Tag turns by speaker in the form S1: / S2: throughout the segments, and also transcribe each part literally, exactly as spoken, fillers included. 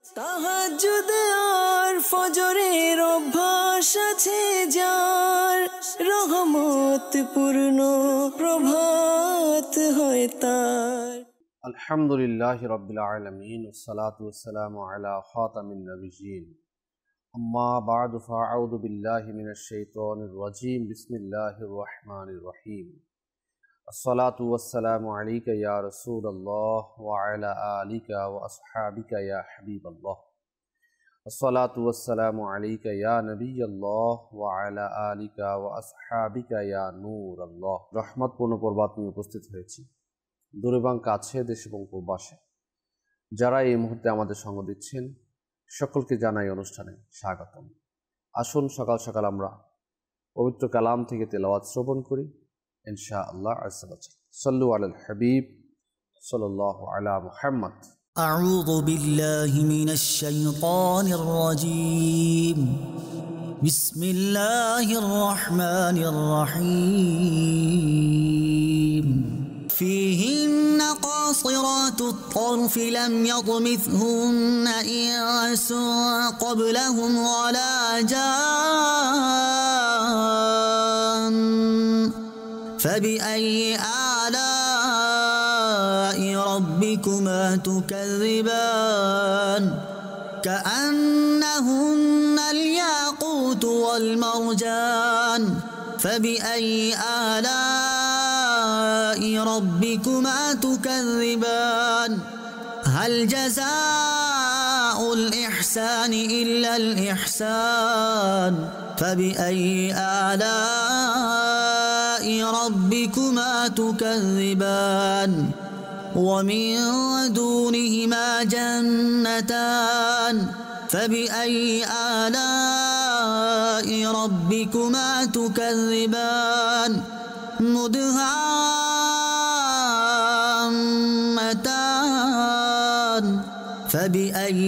S1: তাহাজ্জুদ আর ফজরের অভ্যাস আছে যার, রহমত পূর্ণ প্রভাত হয় তার।
S2: আলহামদুলিল্লাহি রাব্বিল আলামিন ওয়াসসালাতু ওয়াসসালামু আলা খাতামিন নাবিয়্যিন। আম্মা বা'দু ফাআউযু বিল্লাহি মিনাশ শাইতানির রাজীম। বিসমিল্লাহির রহমানির রহিম। আসসালাতু ওয়াসসালামু আলাইকা ইয়া রাসূলুল্লাহ ওয়া আলা আলিকা ওয়া আসহাবিকা ইয়া হাবিবাল্লাহ। আসসালাতু ওয়াসসালামু আলাইকা ইয়া নবিয়াল্লাহ ওয়া আলা আলিকা ওয়া আসহাবিকা ইয়া নূরাল্লাহ। রহমতপূর্ণ প্রভাত নিয়ে উপস্থিত হয়েছি দূরে এবং কাছে, দেশ এবং প্রবাসে যারা এই মুহূর্তে আমাদের সঙ্গ দিচ্ছেন সকলকে জানাই অনুষ্ঠানে স্বাগতম। আসুন সকাল সকাল আমরা পবিত্র কালাম থেকে তেলাওয়াত শ্রবণ করি ইনশাআল্লাহ। আযজা ওয়া জাল্লা। সাল্লু আলাল হাবিব সাল্লাল্লাহু আলা মুহাম্মদ।
S3: আউযু বিল্লাহি মিনাশ শাইতানির রাজীম। বিসমিল্লাহির রহমানির রহিম। فيهن قاصرات الطرف لم يطمثهن إنس قبلهم ولا جان فبأي آلاء ربكما تكذبان كأنهن الياقوت والمرجان فبأي آلاء ربكما تكذبان هل جزاء الإحسان إلا الإحسان فبأي آلاء ربكما تكذبان ومن دونهما جنتان فبأي آلاء ربكما تكذبان مدهامتان فبأي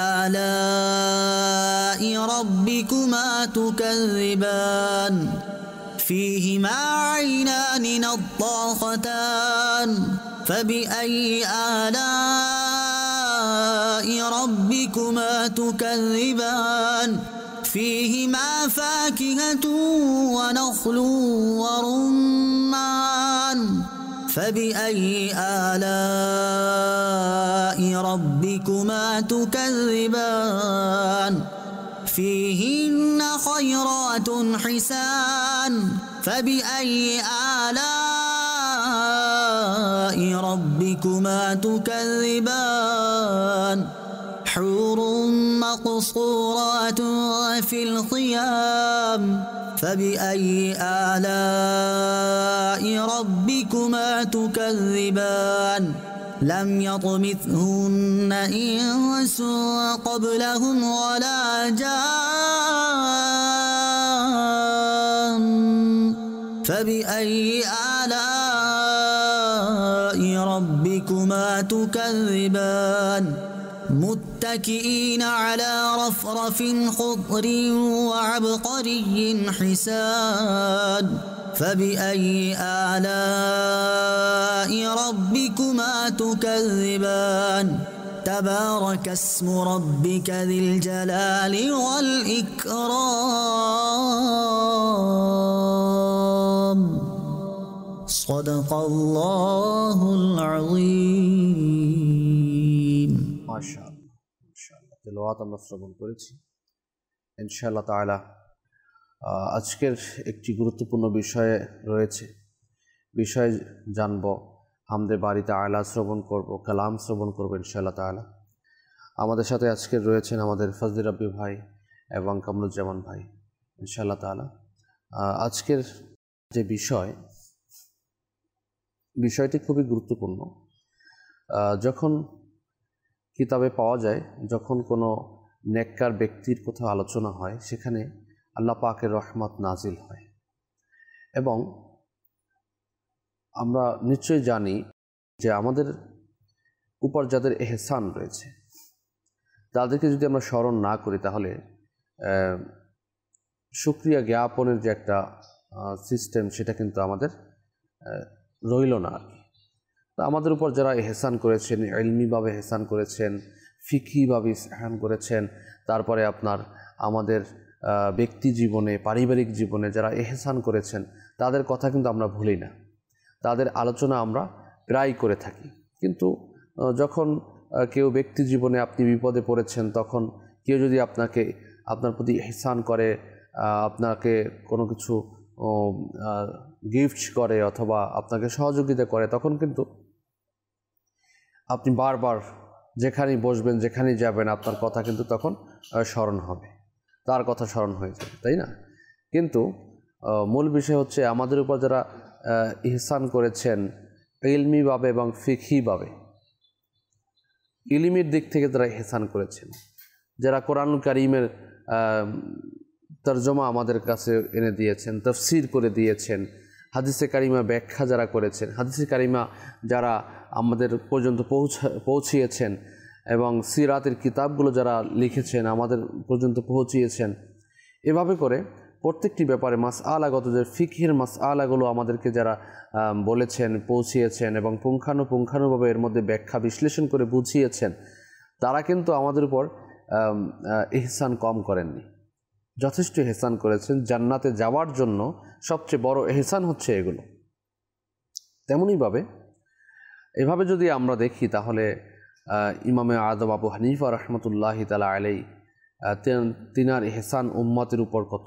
S3: آلاء ربكما تكذبان فيهما عينان نضاختان فبأي آلاء ربكما تكذبان فيهما فاكهة ونخل ورمان فبأي آلاء ربكما تكذبان فيهن خيرات حسان فبأي آلاء ربكما تكذبان حور مقصورات في الخيام فبأي آلاء ربكما تكذبان لم يطمثهن إنس قبلهم ولا جان فبأي آلاء ربكما تكذبان متكئين على رفرف خضر وعبقري حسان فبأي آلاء ربكما تكذبان تبارك اسم ربك ذي الجلال والإكرام صدق الله العظيم।
S2: মাশাআল্লাহ মাশাআল্লাহ। তেলাওয়াত আমরা শ্রবণ করেছি ইনশাআল্লাহ তাআলা। আজকের একটি গুরুত্বপূর্ণ বিষয়ে রয়েছে, বিষয় জানব, হামদে বারি তাআলা শ্রবণ করব, কালাম শ্রবণ করব ইনশাআল্লাহ তাআলা। আমাদের সাথে আজকের রয়েছেন আমাদের ফজলি রাব্বি ভাই এবং কামরুজ্জামান ভাই ইনশাআল্লাহ তাআলা। আজকের যে বিষয়, বিষয়টি খুবই গুরুত্বপূর্ণ। যখন কিতাবে পাওয়া যায়, যখন কোনো নেককার ব্যক্তির কোথাও আলোচনা হয়, সেখানে আল্লাহ পাকের রহমত নাজিল হয়। এবং আমরা নিশ্চয়ই জানি যে আমাদের উপর যাদের এহসান রয়েছে তাদেরকে যদি আমরা স্মরণ না করি তাহলে শুকরিয়া জ্ঞাপনের যে একটা সিস্টেম সেটা কিন্তু আমাদের রইল না আর কি। তো আমাদের উপর যারা এহসান করেছেন, ইলমিভাবে এহসান করেছেন, ফিকহিভাবে ইহসান করেছেন, তারপরে আপনার আমাদের ব্যক্তি জীবনে, পারিবারিক জীবনে যারা ইহসান করেছেন তাদের কথা কিন্তু আমরা ভুলি না, তাদের আলোচনা আমরা প্রায় করে থাকি। কিন্তু যখন কেউ ব্যক্তি জীবনে আপনি বিপদে পড়েছেন, তখন কেউ যদি আপনাকে আপনার প্রতি ইহসান করে, আপনাকে কোনো কিছু গিফট করে অথবা আপনাকে সহযোগিতা করে, তখন কিন্তু আপনি বারবার যেখানেই বসবেন, যেখানেই যাবেন, আপনার কথা কিন্তু তখন স্মরণ হবে, তার কথা স্মরণ হয়ে যাবে, তাই না? কিন্তু মূল বিষয় হচ্ছে আমাদের উপর যারা ইহসান করেছেন ইলমিভাবে এবং ফিকহিভাবে, ইলমির দিক থেকে যারা ইহসান করেছেন, যারা কোরআন কারীমের তরজমা আমাদের কাছে এনে দিয়েছেন, তাফসীর করে দিয়েছেন, হাদিসে কারিমা ব্যাখ্যা যারা করেছেন, হাদিসে কারিমা যারা আমাদের পর্যন্ত পৌঁছা পৌঁছিয়েছেন এবং সিরাতের কিতাবগুলো যারা লিখেছেন আমাদের পর্যন্ত পৌঁছিয়েছেন, এভাবে করে প্রত্যেকটি ব্যাপারে মাসআলাগত যে ফিকহের মাসআলাগুলো আমাদেরকে যারা বলেছেন, পৌঁছিয়েছেন এবং পুঙ্খানুপুঙ্খানুভাবে এর মধ্যে ব্যাখ্যা বিশ্লেষণ করে বুঝিয়েছেন, তারা কিন্তু আমাদের উপর ইহসান কম করেননি, যথেষ্ট ইহসান করেছেন। জান্নাতে যাওয়ার জন্য সবচেয়ে বড় ইহসান হচ্ছে এগুলো। তেমনইভাবে এভাবে যদি আমরা দেখি তাহলে ইমামে আযম আবু হানিফা রাহমাতুল্লাহি তাআলা আলাইহি তিনার ইহসান উম্মতের উপর কত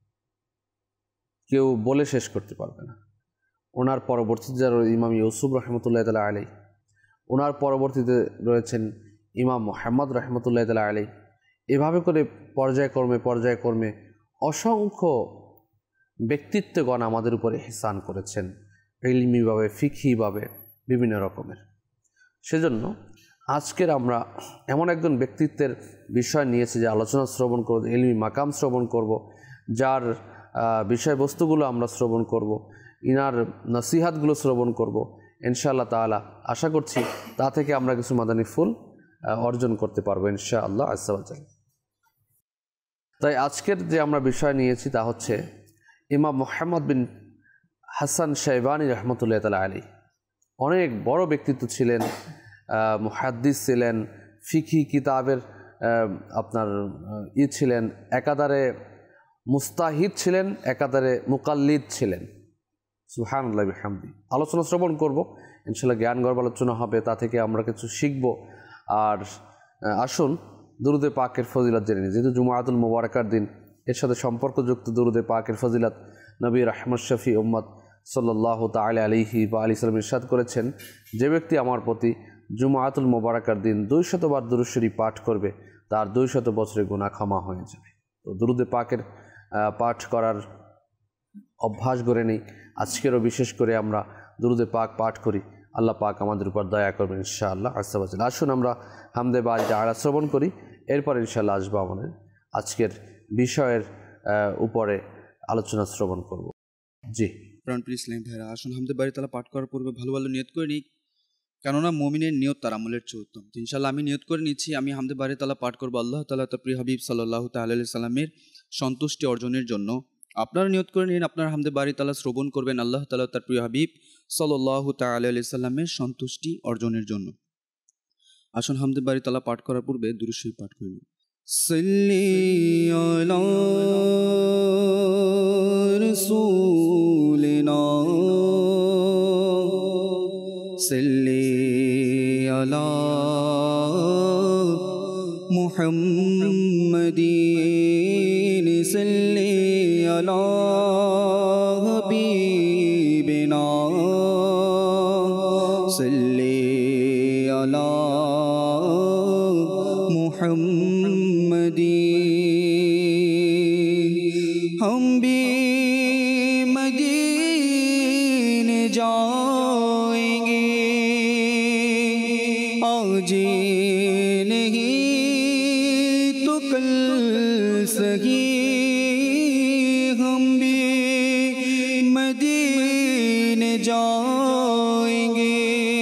S2: কেউ বলে শেষ করতে পারবে না। ওনার পরবর্তীতে যারা ইমাম ইউসুফ রাহমাতুল্লাহি তাআলা আলাইহি, ওনার পরবর্তীতে রয়েছেন ইমাম মুহাম্মদ রাহমাতুল্লাহি তাআলা আলাইহি, এভাবে করে পর্যায়ক্রমে পর্যায়ক্রমে অসংখ্য ব্যক্তিত্বগণ আমাদের উপরে ইহসান করেছেন, ইলমিভাবে, ফিকহিভাবে, বিভিন্ন রকমের। সেজন্য আজকের আমরা এমন একজন ব্যক্তিত্বের বিষয় নিয়েছি যে আলোচনা শ্রবণ করব, ইলমি মাকাম শ্রবণ করব, যার বিষয়বস্তুগুলো আমরা শ্রবণ করব, ইনার নসিহাতগুলো শ্রবণ করব। ইনশাআল্লাহ তাআলা আশা করছি তা থেকে আমরা কিছু মাদানী ফুল অর্জন করতে পারবো ইনশাআল্লাহ আযজা ওয়া জাল। তাই আজকের যে আমরা বিষয় নিয়েছি তা হচ্ছে ইমাম মুহাম্মদ বিন হাসান শাইবানী রাহমাতুল্লাহি তাআলা আলাইহি। অনেক বড় ব্যক্তিত্ব ছিলেন, মুহাদ্দিস ছিলেন, ফিকহি কিতাবের আপনার ই ছিলেন, একাধারে মুস্তাহিদ ছিলেন, একাধারে মুকাল্লিদ ছিলেন। সুবহানাল্লাহি ওয়া বিহামদি। আলোচনা শ্রবণ করব ইনশাআল্লাহ, জ্ঞান গর্ব আলোচনা হবে, তা থেকে আমরা কিছু শিখব। আর আসুন দুরুদে পাকের ফজিলত জেনে নিই। যেহেতু জুমাতুল মুবারাকার দিন, এর সাথে সম্পর্কযুক্ত দুরুদে পাকের ফজিলত নবী রাহমাত শফি উম্মত সাল্লাল্লাহু তাআলা আলাইহি ওয়া আলিহি সাল্লাম ইরশাদ করেছেন, যে ব্যক্তি আমার প্রতি জুমাতুল মুবারাকার দিন দুইশতবার দুরূদ শরীফ পাঠ করবে, তার দুইশত বছরের গুনাহ ক্ষমা হয়ে যাবে। তো দুরুদে পাকের পাঠ করার অভ্যাস গড়ে নেই। আজকেরও বিশেষ করে আমরা দুরুদে পাক পাঠ করি, আল্লাহ পাক আমাদের উপর দয়া করবেন ইনশাআল্লাহ আযজা ওয়া জাল। আসুন আমরা হামদে বাড়িতে আয়াত শ্রবণ করি, এরপর ইনশাআল্লাহ আসবো আমাদের আজকের বিষয়ের উপরে আলোচনা শ্রবণ করব। জি
S4: প্রাণপ্রিয় ইসলাম ভাইরা, আসুন হামদে বাড়ি তাআলা পাঠ করার পূর্বে ভালো ভালো নিয়ত করে নিই, কেননা মুমিনের নিয়ত তার আমলের চেয়ে উত্তম। ইনশাআল্লাহ আমি নিয়ত করে নিচ্ছি, আমি হামদে বাড়ি তাআলা পাঠ করবো আল্লাহ তাআলা তার প্রিয় হাবিব সাল্লাল্লাহু তাআলা আলাইহি সাল্লামের সন্তুষ্টি অর্জনের জন্য। আপনারা নিয়ত করে নিন, আপনার হামদে বাড়ি তাআলা শ্রবণ করবেন আল্লাহ তাআলা তার প্রিয় হাবিব সাল্লাল্লাহু তাআলা আলাইহি সাল্লামের সন্তুষ্টি অর্জনের জন্য। আসুন হামদে বাড়ি তাআলা পাঠ করার পূর্বে দুরূদ শরীফ পাঠ করে নিন। সাল্লি আলা রাসূলিনা সাল্লি আলা মুহাম্মাদিন সাল্লি আলা হাবিবিনা সাল্লি আলা मुहम्मदी। हम भी मदीने जाएंगे, आज नहीं तो कल सही। हम भी मदीने जाएंगे,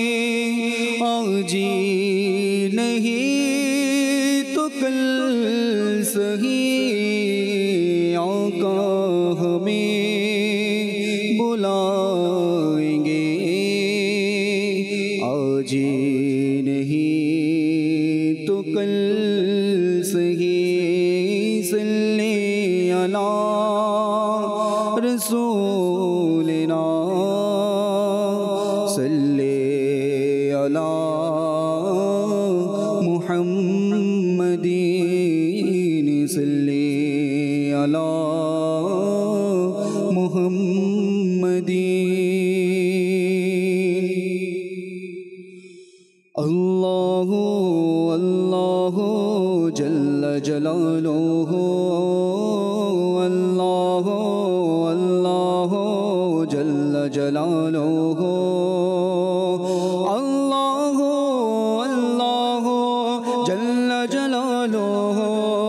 S4: आज नहीं तो कल सही। आका हमें बुलाएंगे, आज नहीं तो कल रसूलिना सल्ली अला मुहम्मदीन सल्ली अला मुहम्मदीन। अल्लाहु अल्लाहु जल्ल जलालुहु अल्लाहु अल्लाहु जल्ल जलालुहु अल्लाहु अल्लाहु जल्ल जलालुहु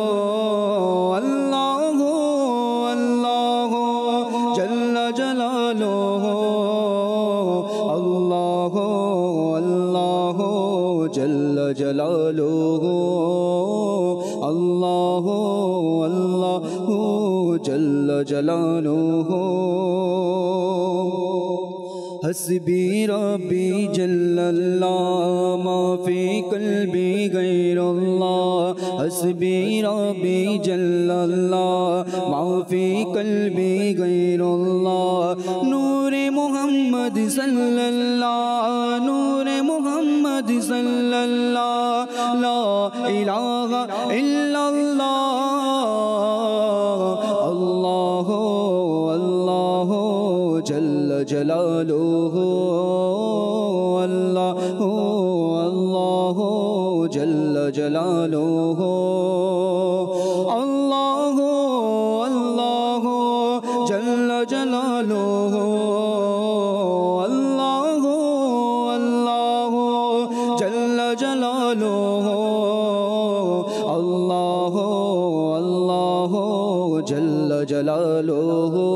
S4: अल्लाहु अल्लाहु जल्ल जलालुहु अल्लाहु अल्लाहु जल्ल जलालुहु अल्लाहु अल्लाहु जल्ल जलालुहु। हस्बी रब्बी जल्लल्लाह मा फी क़ल्बी गैरुल्लाह हस्बी रब्बी जल्लल्लाह मा फी क़ल्बी गैरुल्लाह। नूरे मोहम्मद सल्लल्लाह नूरे मोहम्मद सल्लल्लाह ला इलाहा इल्लल्लाह अल्लाहु अल्लाहु जल्ल जलालुहु अल्लाहु अल्लाहु जल्ल जलालुहु अल्लाहु अल्लाहु जल्ल जलालुहु अल्लाहु अल्लाहु जल्ल जलालुहु अल्लाहु अल्लाहु जल्ल जलालुहु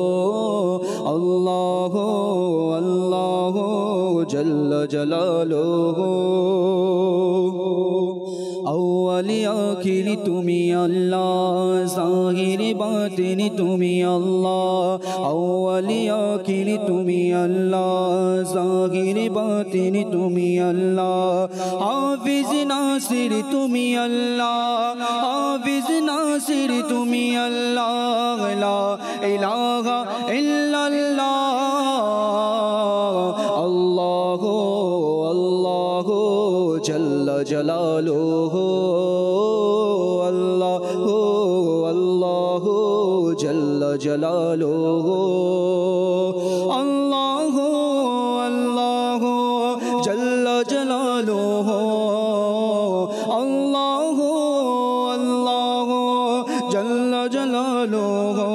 S4: अल्लाहु अल्लाहु जल्ल जलालुहु। अव्वल आखिर तुमी अल्लाह ज़ाहिर बातिन तुमी अल्लाह अव्वल आखिर तुमी अल्लाह ज़ाहिर बातिन तुमी अल्लाह। हाफिज नासिर तुमी अल्लाह हाफिज नासिर तुमी अल्लाह ला इलाहा इल्लल्लाह अल्लाहु अल्लाहु जल्ल जलालुहु अल्लाहु अल्लाहु जल्ल जलालुहु अल्लाहु अल्लाहु जल्ल जलालुहु अल्लाहु अल्लाहु जल्ल जलालुहु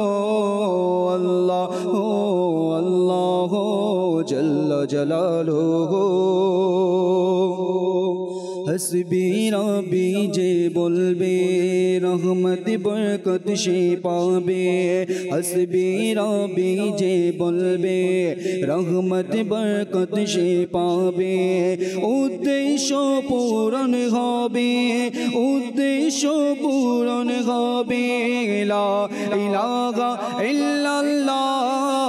S4: अल्लाहु अल्लाहु जल्ल जलालुहु। हस्बी रब्बी जे बोलबे रहमत बरकत से पाबे हस्बी रब्बी जे बोलबे रहमत बरकत से पाबे उद्देश्य पूरण होबे उद्देश्य पूरण होबे ला इलाहा इल्लल्लाह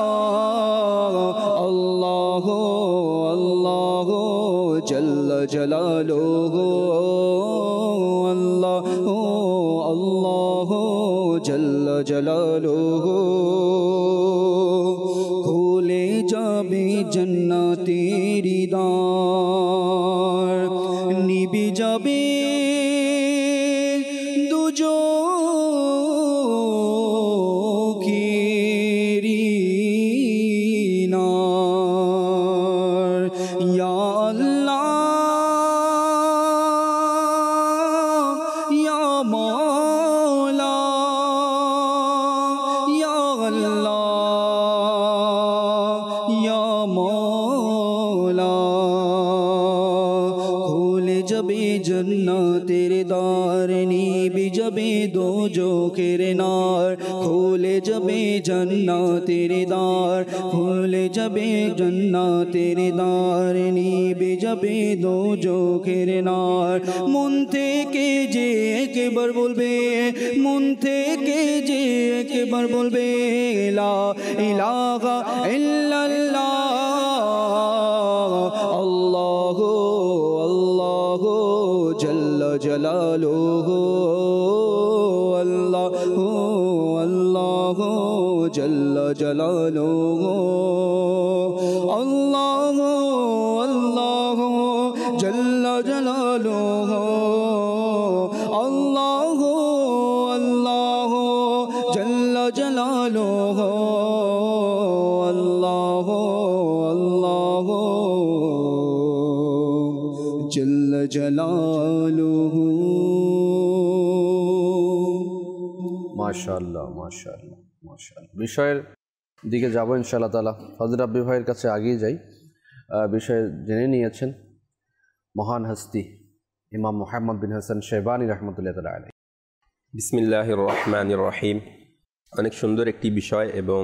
S4: अल्लाहु अल्लाहु जल्ल जलालुहु अल्लाहु अल्लाहु जल्ल जलालुहु। खोले जाबे जन्नतेरी द्वार निबी जाबे दुजोखेरी नार या अल्लाह या मौला या अल्लाह या मौला। खोले जबे जन्नतेरे द्वार निबी जबे दोजोखेर नार खोले जबे जन्नतेरे द्वार खोले जबे जन्नतेरे द्वार निबे जबे दोजोखेर नार। मन थेके जे एकबार बोलबे मन थेके जे एकबार बोलबे ला इलाहा इल्लल्लाह अल्लाहु अल्लाहु जल्ल जलालुहु अल्लाहु अल्लाह আল্লাহু জাল্লা জালালুহু আল্লাহু আল্লাহু জাল্লা জালালুহু আল্লাহু আল্লাহু জাল্লা জালালুহু আল্লাহু আল্লাহু জাল্লা জালালুহু।
S2: মাশাআল্লাহ মাশাআল্লাহ মাশাআল্লাহ। বিষয়ের দিকে যাব ইনশাআল্লাহ তাআলা। ফজল রাব্বি ভাইয়ের কাছে আগিয়ে যাই। বিষয়ে জেনে নিয়েছেন মহান হস্তি ইমাম মুহাম্মদ বিন হাসান শাইবানী রাহমাতুল্লাহি তাআলা আলাইহি।
S5: বিসমিল্লাহির রহমানির রহিম। অনেক সুন্দর একটি বিষয়, এবং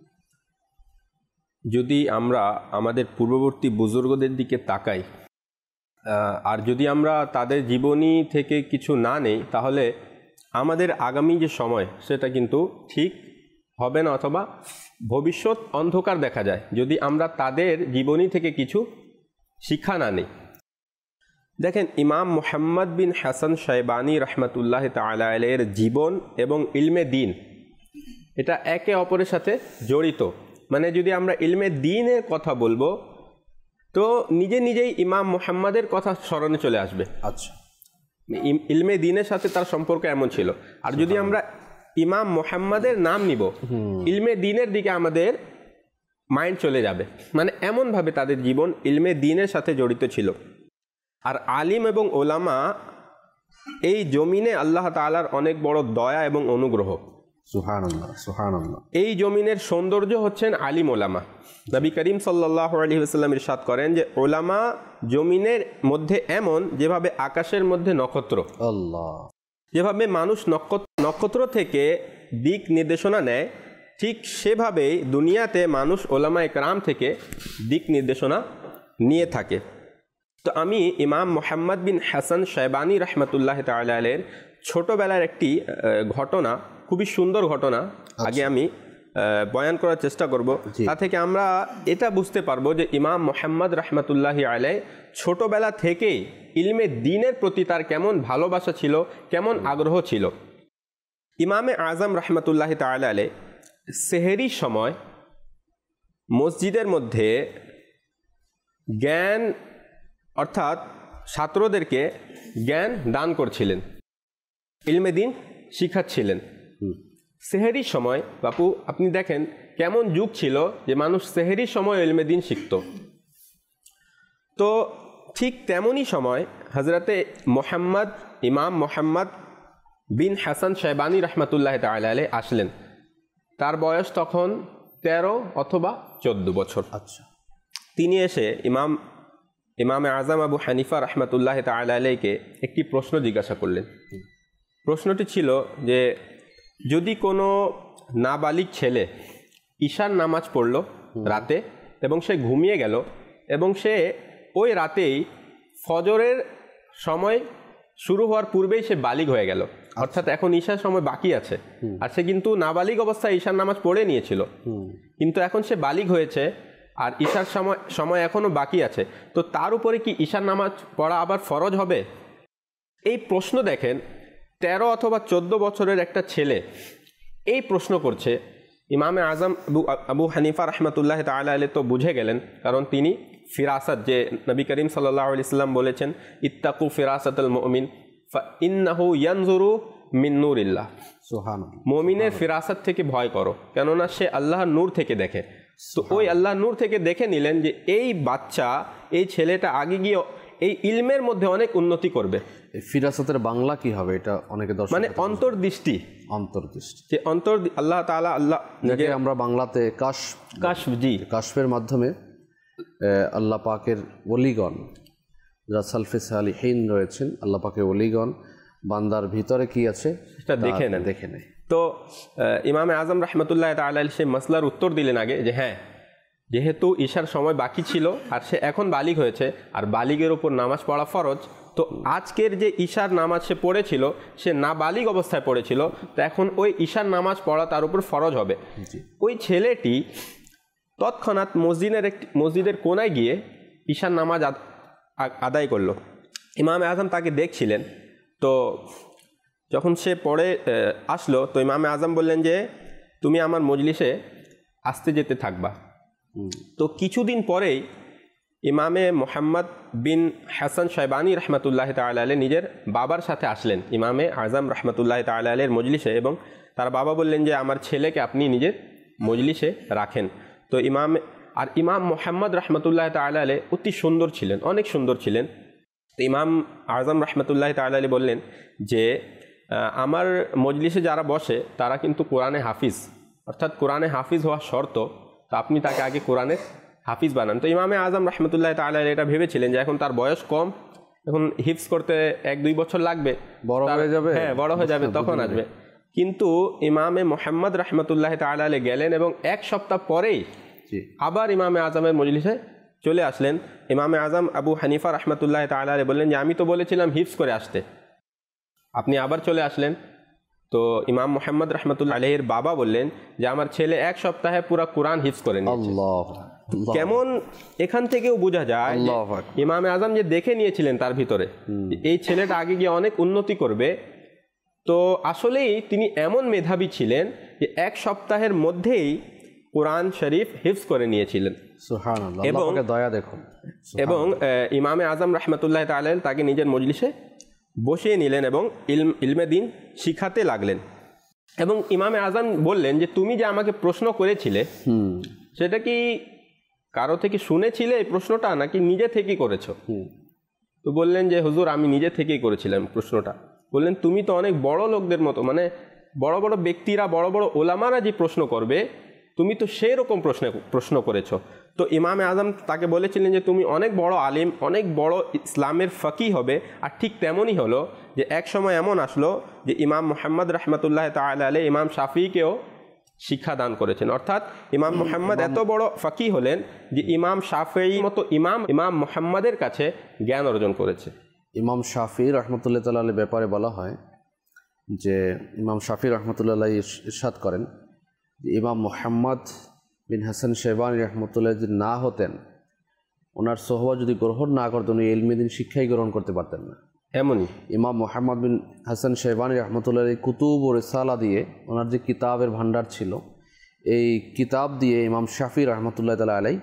S5: যদি আমরা আমাদের পূর্ববর্তী বুজুর্গদের দিকে তাকাই আর যদি আমরা তাদের জীবনী থেকে কিছু না নেই, তাহলে আমাদের আগামী যে সময় সেটা কিন্তু ঠিক হবে না, অথবা ভবিষ্যৎ অন্ধকার দেখা যায় যদি আমরা তাদের জীবনী থেকে কিছু শিক্ষা না নিই। দেখেন, ইমাম মুহাম্মদ বিন হাসান শাইবানী রহমতুল্লাহ তাআলা আলাইহির জীবন এবং ইলমে দ্বীন এটা একে অপরের সাথে জড়িত। মানে যদি আমরা ইলমে দ্বীনের কথা বলবো তো নিজে নিজেই ইমাম মুহাম্মাদের কথা স্মরণে চলে আসবে।
S2: আচ্ছা,
S5: ইলমে দ্বীনের সাথে তার সম্পর্ক এমন ছিল। আর যদি আমরা ইমাম মুহাম্মাদের নাম নিব, ইলমে দ্বীনের দিকে আমাদের মাইন্ড চলে যাবে। মানে এমনভাবে তাদের জীবন ইলমে দ্বীনের সাথে জড়িত ছিল। আর আলিম এবং ওলামা এই জমিনে আল্লাহ তাআলার অনেক বড় দয়া এবং অনুগ্রহ।
S2: সুবহানাল্লাহ সুবহানাল্লাহ।
S5: এই জমিনের সৌন্দর্য হচ্ছেন আলিম ওলামা। নবী করিম সাল্লাল্লাহু আলাইহি ওয়াসাল্লাম ইরশাদ করেন যে ওলামা জমিনের মধ্যে এমন যেভাবে আকাশের মধ্যে নক্ষত্র।
S2: আল্লাহ।
S5: যেভাবে মানুষ নক্ষত্র থেকে দিক নির্দেশনা নেয়, ঠিক সেভাবেই দুনিয়াতে মানুষ ওলামা একরাম থেকে দিক নির্দেশনা নিয়ে থাকে। তো আমি ইমাম মুহাম্মদ বিন হাসান শাইবানী রহমতুল্লাহ তাআলা আলাইহির ছোটোবেলার একটি ঘটনা, খুবই সুন্দর ঘটনা আগে আমি বয়ান করার চেষ্টা করব। তা থেকে আমরা এটা বুঝতে পারবো যে ইমাম মুহাম্মদ রহমতুল্লাহি আলাইহি ছোটোবেলা থেকেই ইলমে দ্বীনের প্রতি তার কেমন ভালোবাসা ছিল, কেমন আগ্রহ ছিল। ইমামে আজম রহমতুল্লাহি তাআলা আলাইহি সেহরির সময় মসজিদের মধ্যে জ্ঞান অর্থাৎ ছাত্রদেরকে জ্ঞান দান করছিলেন, ইলমে দ্বীন শিখাচ্ছিলেন। সেহরির সময় বাপু আপনি দেখেন কেমন যুগ ছিল যে মানুষ সেহরির সময় ইলমে দ্বীন শিখত। তো ঠিক তেমনই সময় হজরতে মুহাম্মদ ইমাম মুহাম্মদ বিন হাসান শাইবানী রহমতুল্লাহ তাআলা আলাইহি আসলেন। তার বয়স তখন তেরো অথবা চোদ্দ বছর।
S2: আচ্ছা।
S5: তিনি এসে ইমাম ইমামে আজম আবু হানিফা রহমতুল্লাহ তাআলা আলাইহিকে একটি প্রশ্ন জিজ্ঞাসা করলেন। প্রশ্নটি ছিল যে যদি কোনো নাবালিগ ছেলে ঈশার নামাজ পড়ল রাতে এবং সে ঘুমিয়ে গেল এবং সে ওই রাতেই ফজরের সময় শুরু হওয়ার পূর্বেই সে বালিগ হয়ে গেল, অর্থাৎ এখন ঈশার সময় বাকি আছে, আর সে কিন্তু নাবালিগ অবস্থায় ঈশার নামাজ পড়ে নিয়েছিল, কিন্তু এখন সে বালিগ হয়েছে আর ঈশার সময় সময় এখনও বাকি আছে, তো তার উপরে কি ঈশার নামাজ পড়া আবার ফরজ হবে? এই প্রশ্ন দেখেন, তেরো অথবা চোদ্দ বছরের একটা ছেলে এই প্রশ্ন করছে। ইমামে আজম আবু আবু হানিফা রহমতুল্লাহ তাআলা আলাইহি তো বুঝে গেলেন, কারণ তিনি ফিরাসাত, যে নবী করিম সাল্লাল্লাহু আলাইহি সাল্লাম বলেছেন ইত্তাকু ফিরাসাতাল মুমিন ফা ইন্নাহু ইয়ানজুরু মিন নূরিল্লাহ।
S2: সুবহানাল্লাহ।
S5: মুমিনের ফিরাসাত থেকে ভয় করো, কেননা সে আল্লাহর নূর থেকে দেখে। তো ওই আল্লাহর নূর থেকে দেখে নিলেন যে এই বাচ্চা, এই ছেলেটা আগে গিয়ে এই ইলমের মধ্যে অনেক উন্নতি করবে।
S2: ফিরাসতের বাংলা কি হবে এটা অনেকে দর্শক
S5: মানে অন্তর্দৃষ্টি।
S2: অন্তর্দৃষ্টি
S5: যে অন্তর আল্লাহ তাআলা আল্লাহ
S2: যাকে আমরা বাংলাতে কাশ
S5: কাশফ, জি,
S2: কাশফের মাধ্যমে আল্লাহ পাকের ওলিগণ যারা সালফে সালিহিন রয়েছেন, আল্লাহ পাকের ওলিগণ বান্দার ভিতরে কি আছে
S5: সেটা দেখে নেন
S2: দেখে নেয়।
S5: তো ইমামে আজম রহমতুল্লাহ তাআলা আলাইহি সেই মাসলার উত্তর দিলেন আগে যে হ্যাঁ, যেহেতু ঈশার সময় বাকি ছিল আর সে এখন বালিগ হয়েছে আর বালিগের উপর নামাজ পড়া ফরজ, তো আজকের যে ঈশার নামাজ সে পড়েছিল সে না বালিগ অবস্থায় পড়েছিল, তো এখন ওই ঈশার নামাজ পড়া তার উপর ফরজ হবে। ওই ছেলেটি তৎক্ষণাৎ মসজিদের একটি মসজিদের কোনায় গিয়ে ঈশার নামাজ আদায় করলো। ইমামে আজম তাকে দেখছিলেন। তো যখন সে পড়ে আসলো তো ইমামে আজম বললেন যে তুমি আমার মজলিসে আসতে যেতে থাকবা। তো কিছুদিন পরেই ইমামে মোহাম্মদ বিন হাসান শাইবানি রহমতুল্লাহ তাআলা আলাইহি নিজের বাবার সাথে আসলেন ইমামে আজম রহমতুল্লাহ তাআলা আলাইহির মজলিসে, এবং তার বাবা বললেন যে আমার ছেলেকে আপনি নিজের মজলিসে রাখেন। তো ইমাম আর ইমাম মোহাম্মদ রহমতুল্লাহ তাআলা আলাইহি অতি সুন্দর ছিলেন, অনেক সুন্দর ছিলেন। তো ইমাম আজম রহমতুল্লাহ তাআলা আলাইহি বললেন যে আমার মজলিসে যারা বসে তারা কিন্তু কোরআনে হাফিজ, অর্থাৎ কোরআনে হাফিজ হওয়া শর্ত, তো আপনি তাকে আগে কোরআনের হাফিজ বানান। তো ইমামে আজম রহমতুল্লাহ তাআলা আলাইহি এটা ভেবেছিলেন যে এখন তার বয়স কম, এখন হিফজ করতে এক দুই বছর লাগবে,
S2: বড় হয়ে যাবে,
S5: হ্যাঁ বড় হয়ে যাবে তখন আসবে। কিন্তু ইমামে মোহাম্মদ রহমতুল্লাহ তাআলা আলাইহি গেলেন এবং এক সপ্তাহ পরেই আবার ইমামে আজমের মজলিসে চলে আসলেন। ইমামে আজম আবু হানিফা রহমতুল্লাহ তাআলা আলাইহি বললেন যে আমি তো বলেছিলাম হিফজ করে আসতে, আপনি আবার চলে আসলেন। তো ইমাম মোহাম্মদ রহমতুল্লাহ আলাইহির বাবা বললেন যে আমার ছেলে এক সপ্তাহে পুরা কোরআন হিফজ করে নিয়েছে। কেমন এখান থেকেও বোঝা যায় ইমামে আজম যে দেখে নিয়েছিলেন তার ভিতরে এই ছেলেটা আগে গিয়ে অনেক উন্নতি করবে, তো আসলেই তিনি এমন মেধাবী ছিলেন যে এক সপ্তাহের মধ্যেই কোরআন শরীফ হিফজ করে নিয়েছিলেন।
S2: সুবহানাল্লাহ, আল্লাহ পাকের দয়া দেখুন।
S5: এবং ইমামে আজম রহমতুল্লাহ তাআলা আলাইহি তাকে নিজের মজলিসে বসিয়ে নিলেন এবং ইলম ইলমে দিন শিখাতে লাগলেন। এবং ইমামে আজম বললেন যে তুমি যে আমাকে প্রশ্ন করেছিলে সেটা কি কারো থেকে শুনেছিলে এই প্রশ্নটা, নাকি নিজে থেকেই করেছো? তো বললেন যে হুজুর আমি নিজে থেকেই করেছিলাম প্রশ্নটা। বললেন তুমি তো অনেক বড় লোকদের মতো, মানে বড় বড় ব্যক্তিরা, বড় বড় ওলামারা যে প্রশ্ন করবে তুমি তো সেই রকম প্রশ্ন প্রশ্ন করেছো। তো ইমামে আজম তাকে বলেছিলেন যে তুমি অনেক বড় আলিম, অনেক বড় ইসলামের ফকি হবে। আর ঠিক তেমনই হলো যে এক সময় এমন আসলো যে ইমাম মোহাম্মদ রহমতুল্লাহ তাআলা আলাইহি ইমাম শাফিঈকেও শিক্ষা দান করেছেন, অর্থাৎ ইমাম মোহাম্মদ এত বড় ফকি হলেন যে ইমাম শাফিঈর মতো ইমাম ইমাম মোহাম্মদের কাছে জ্ঞান অর্জন করেছে।
S2: ইমাম শাফিঈ রহমতুল্লাহ তাআলা আলাইহির ব্যাপারে বলা হয় যে ইমাম শাফিঈ রহমতুল্লাহ আলাইহি ইরশাদ করেন যে ইমাম মোহাম্মদ বিন হাসান শাইবানি রহমতুল্লাহ যদি না হতেন, ওনার সোহবা যদি গ্রহণ না করতেন, উনি ইলমে দিন শিক্ষাই গ্রহণ করতে পারতেন না।
S5: এমনই
S2: ইমাম মোহাম্মদ বিন হাসান শাইবানি রহমতুল্লাহ আলাইহি কুতুব ও রিসালা দিয়ে, ওনার যে কিতাবের ভান্ডার ছিল, এই কিতাব দিয়ে ইমাম শাফিঈ রহমতুল্লাহ তাআলা আলাইহি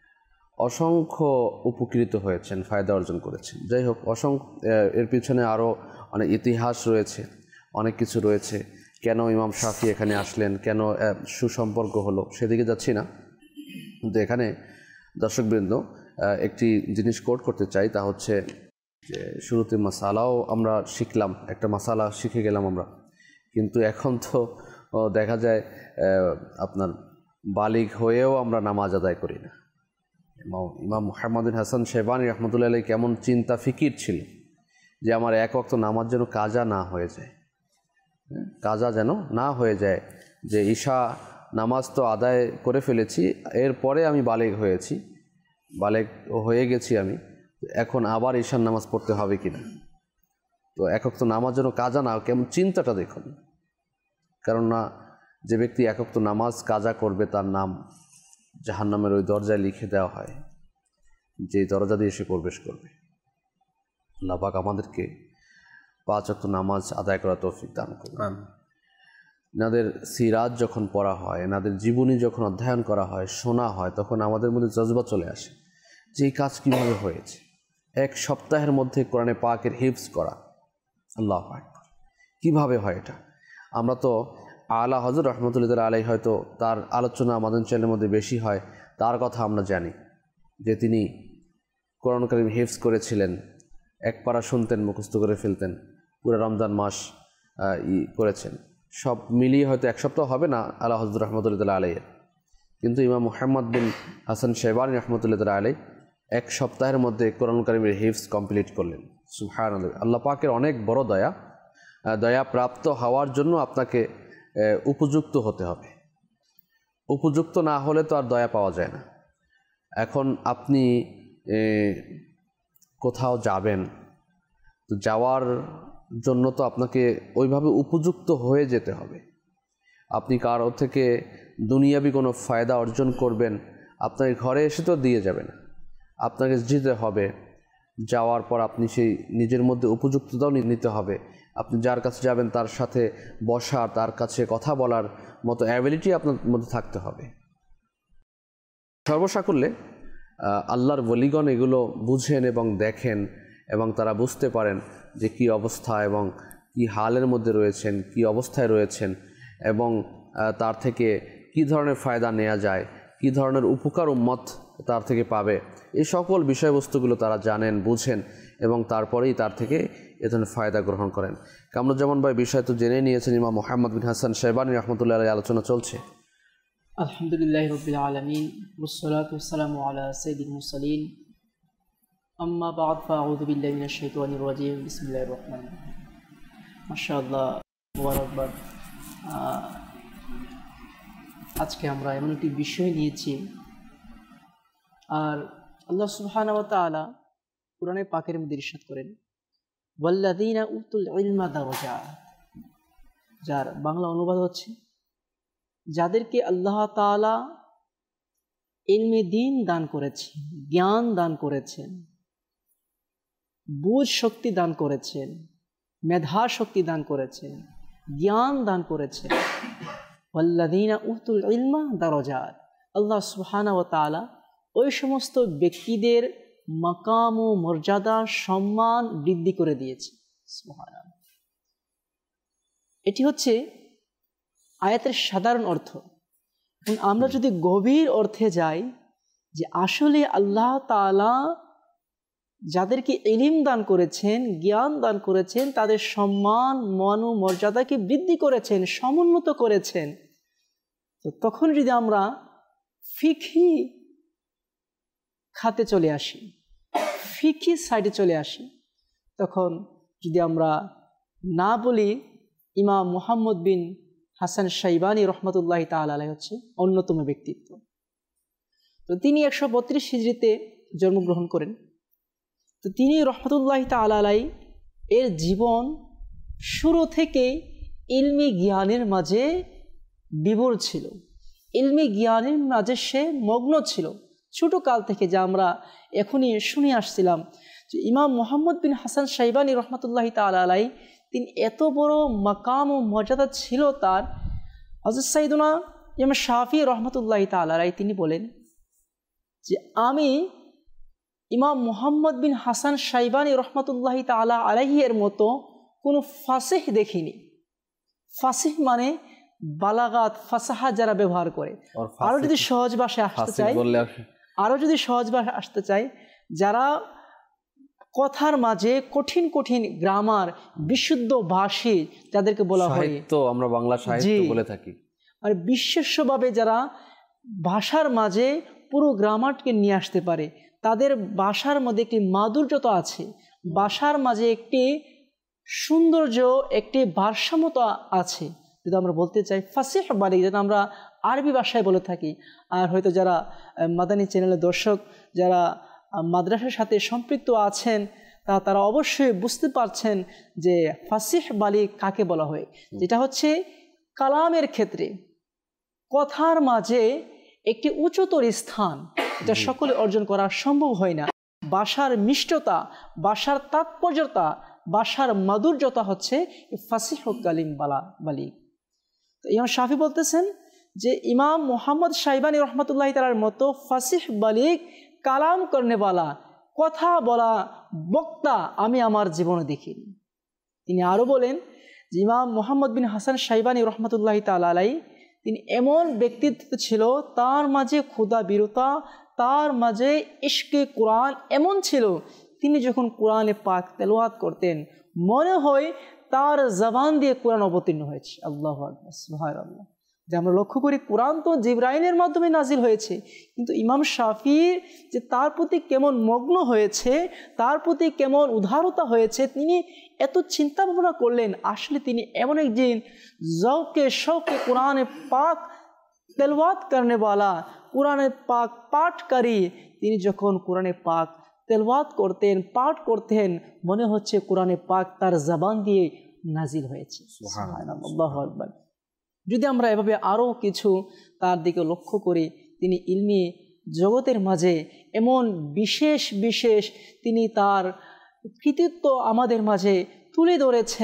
S2: অসংখ্য উপকৃত হয়েছেন, ফায়দা অর্জন করেছেন। যাই হোক, অসংখ্য এর পিছনে আরও অনেক ইতিহাস রয়েছে, অনেক কিছু রয়েছে। কেন ইমাম শাফিঈ এখানে আসলেন, কেন সুসম্পর্ক হলো, সেদিকে যাচ্ছি না। কিন্তু এখানে দর্শকবৃন্দ একটি জিনিস কোট করতে চাই, তা হচ্ছে যে শুরুতে মাসালাও আমরা শিখলাম, একটা মাসালা শিখে গেলাম আমরা, কিন্তু এখন তো দেখা যায় আপনার বালিগ হয়েও আমরা নামাজ আদায় করি না। ইমাম মোহাম্মদ বিন হাসান শাইবানি রহমতুল্লাহ আলাইহি কেমন চিন্তা ফিকির ছিল যে আমার এক ওয়াক্ত নামাজ যেন কাজা না হয়ে যায়, কাজা যেন না হয়ে যায়, যে ঈশা নামাজ তো আদায় করে ফেলেছি, এরপরে আমি বালেগ হয়েছি, বালেগ হয়ে গেছি আমি, এখন আবার ঈশার নামাজ পড়তে হবে কি না। তো একক তো নামাজ যেন কাজা না, কেমন চিন্তাটা দেখুন। কেননা যে ব্যক্তি একক তো নামাজ কাজা করবে তার নাম জাহান্নামের ওই দরজায় লিখে দেওয়া হয়, যে দরজা দিয়ে সে প্রবেশ করবে। আল্লাহ পাক আমাদেরকে পাঁচ ওয়াক্ত নামাজ আদায় করা তৌফিক দান করুন। এনাদের সিরাত যখন পড়া হয়, এনাদের জীবনী যখন অধ্যয়ন করা হয়, শোনা হয়, তখন আমাদের মধ্যে জজবা চলে আসে যে এই কাজ কীভাবে হয়েছে। এক সপ্তাহের মধ্যে কোরআনে পাকের হিফজ করা, আল্লাহু আকবার, কীভাবে হয় এটা? আমরা তো আলা হযরত রহমতুল্লাহ আলাইহি হয়তো তার আলোচনা আমাদের চ্যানেলের মধ্যে বেশি হয়, তার কথা আমরা জানি যে তিনি কোরআন কারীম হিফজ করেছিলেন, এক পারা শুনতেন, মুখস্থ করে ফেলতেন, পুরো রমজান মাস ই করেছেন। সব মিলিয়ে হয়তো এক সপ্তাহ হবে না আলা হযরত রহমতুল্লাহ আলাইহির, কিন্তু ইমাম মুহাম্মদ বিন হাসান শাইবানি রহমতুল্লাহ আলাইহি এক সপ্তাহের মধ্যে কোরআন কারীমের হিফজ কমপ্লিট করলেন। সুবহানাল্লাহ, আল্লাহ পাকের অনেক বড় দয়া। দয়া প্রাপ্ত হওয়ার জন্য আপনাকে উপযুক্ত হতে হবে, উপযুক্ত না হলে তো আর দয়া পাওয়া যায় না। এখন আপনি কোথাও যাবেন, তো যাওয়ার জন্য তো আপনাকে ওইভাবে উপযুক্ত হয়ে যেতে হবে। আপনি কারো থেকে দুনিয়াবি কোনো ফায়দা অর্জন করবেন, আপনার ঘরে এসে তো দিয়ে যাবে না, আপনাকে যেতে হবে। যাওয়ার পর আপনি সেই নিজের মধ্যে উপযুক্ততাও নিতে হবে, আপনি যার কাছে যাবেন তার সাথে বসার, তার কাছে কথা বলার মতো অ্যাবিলিটি আপনার মধ্যে থাকতে হবে। সর্বসাকুল্যে আল্লাহর ওলিগণ এগুলো বুঝেন এবং দেখেন এবং তারা বুঝতে পারেন যে কি অবস্থা এবং কি হালের মধ্যে রয়েছেন, কি অবস্থায় রয়েছেন এবং তার থেকে কি ধরনের ফায়দা নেওয়া যায়, কি ধরনের উপকার উম্মত তার থেকে পাবে, এই সকল বিষয়বস্তুগুলো তারা জানেন, বুঝেন এবং তারপরেই তার থেকে এ ধরনের ফায়দা গ্রহণ করেন। কামরুজ্জামান ভাই বিষয় তো জেনে নিয়েছেন, ইমাম মুহাম্মদ বিন হাসান শাইবানী রহমতুল্লাহ আলাইহি আলোচনা চলছে।
S6: আলহামদুলিল্লাহি রাব্বিল আলামিন ওয়াসসালাতু ওয়াসসালামু আলা সাইয়্যিদিল মুরসালিন আম্মা বা'দ ফাআউযু বিল্লাহি মিনাশ শাইতানির রাজীম বিসমিল্লাহির রহমানির রহিম। মাশাআল্লাহ, মুবারকবাদ। আজকে আমরা এমন একটি বিষয় নিয়েছি, আর আল্লাহ সুবহানাহু ওয়া তাআলা কোরআনে পাকের মধ্যে ইরশাদ করেন, ওয়াল্লাযীনা উতুল ইলমা দারাজাত, যার বাংলা অনুবাদ হচ্ছে যাদেরকে আল্লাহ তাআলা ইলমে দ্বীন দান করেছেন, জ্ঞান দান করেছেন, বুঝ শক্তি দান করেছেন, মেধা শক্তি দান করেছেন, জ্ঞান দান করেছেন। ওয়াল্লাযীনা উতুল ইলমা দারাজাত, আল্লাহ সুবহানাহু ওয়া তাআলা ওই সমস্ত ব্যক্তিদের মাকাম ও মর্যাদা, সম্মান বৃদ্ধি করে দিয়েছে। সুবহানাল্লাহ। এটি হচ্ছে আয়াতের সাধারণ অর্থ। আমরা যদি গভীর অর্থে যাই যে আসলে আল্লাহ তাআলা যাদেরকে ইলম দান করেছেন, জ্ঞান দান করেছেন, তাদের সম্মান, মান ও মর্যাদাকে বৃদ্ধি করেছেন, সমুন্নত করেছেন, তো তখন যদি আমরা ফিকহি খাতে চলে আসি, ফিকহি সাইডে চলে আসি, তখন যদি আমরা না বলি ইমাম মুহাম্মদ বিন হাসান শাইবানী রহমতুল্লাহি তাআলা আলাইহি হচ্ছে অন্যতম ব্যক্তিত্ব। তো তিনি একশো বত্রিশ হিজরিতে জন্মগ্রহণ করেন। তো তিনি রহমতুল্লাহি তাআলা আলাইহি এর জীবন শুরু থেকে ইলমি জ্ঞানের মাঝে বিভোর ছিল, ইলমি জ্ঞানের মাঝে সে মগ্ন ছিল ছোট কাল থেকে। যা আমরা এখনই শুনে আসছিলাম যে ইমাম মুহাম্মদ বিন হাসান শাইবানী রহমতুল্লাহি তাআলা আলাইহি তিনি এত বড় মাকাম ও মর্যাদা ছিল তার। হযরত সাইয়্যিদুনা ইমাম শাফি রহমতুল্লাহি তাআলা আলাইহি তিনি বলেন যে আমি ইমাম মুহাম্মদ বিন হাসান শাইবানী রহমতুল্লাহি তাআলা আলাইহি এর মতো কোনো ফাসিহ দেখিনি। ফাসিহ মানে বালাগাত, ফাসাহা যারা ব্যবহার করে। আরও যদি সহজ ভাষায় আসতে চাই আরও যদি সহজ ভাষায় আসতে চাই যারা কথার মাঝে কঠিন কঠিন গ্রামার, বিশুদ্ধ ভাষী যাদেরকে বলা হয়,
S2: তো আমরা বাংলা সাহিত্য বলে থাকি,
S6: আর বিশেষ্যভাবে যারা ভাষার মাঝে পুরো গ্রামারকে নিয়ে আসতে পারে, তাদের ভাষার মধ্যে একটি মাধুর্যতা আছে, ভাষার মাঝে একটি সৌন্দর্য, একটি ভারসাম্যতা আছে। যদি আমরা বলতে চাই ফাসিহ বালিগ, যেটা আমরা আরবি ভাষায় বলে থাকি। আর হয়তো যারা মাদানী চ্যানেলের দর্শক, যারা মাদ্রাসার সাথে সম্পৃক্ত আছেন, তা তারা অবশ্যই বুঝতে পারছেন যে ফাসিহ বালিগ কাকে বলা হয়। যেটা হচ্ছে কালামের ক্ষেত্রে কথার মাঝে একটি উচ্চতর স্থান, এটা সকলে অর্জন করা সম্ভব হয় না। ভাষার মিষ্টতা, ভাষার তাৎপর্যতা, ভাষার মাধুর্যতা হচ্ছে ফাসিহ কালিম বালা বালিগ। তো ইমাম শাফি বলতেছেন যে ইমাম মুহাম্মদ শাইবানী রহমতুল্লাহি তাআলার মতো ফাসিহ বালিগ, কালাম করনেওয়ালা, কথা বলা বক্তা আমি আমার জীবনে দেখিনি। তিনি আরও বলেন যে ইমাম মুহাম্মদ বিন হাসান শাইবানী রহমতুল্লাহি তাআলা আলাইহি তিনি এমন ব্যক্তিত্ব ছিল, তার মাঝে ক্ষুধা বিরতা, তার মাঝে ইশকে কোরআন এমন ছিল, তিনি যখন কোরআনে পাক তেলাওয়াত করতেন মনে হয় তার জবান দিয়ে কোরআন অবতীর্ণ হয়েছে। আল্লাহু আকবার, সুবহানাল্লাহ। যে আমরা লক্ষ্য করি কোরআন তো জিবরাইলের মাধ্যমে নাজিল হয়েছে, কিন্তু ইমাম শাফির যে তার প্রতি কেমন মগ্ন হয়েছে, তার প্রতি কেমন উদারতা হয়েছে, তিনি এত চিন্তা ভাবনা করলেন। আসলে তিনি এমন একজন জওকে শৌকে কোরআনে পাক তেলাওয়াত করনেওয়ালা, কোরআনে পাক পাঠকারী, তিনি যখন কোরআনে পাক তেলাওয়াত করতেন, পাঠ করতেন, মনে হচ্ছে কোরআনে পাক তার জবান দিয়ে নাজিল হয়েছে। সুবহানাল্লাহ, আল্লাহু আকবার। যদি আমরা এভাবে আরও কিছু তার দিকে লক্ষ্য করি, তিনি ইলমি জগতের মাঝে এমন বিশেষ বিশেষ তিনি তার কৃতিত্ব আমাদের মাঝে তুলে ধরেছেন,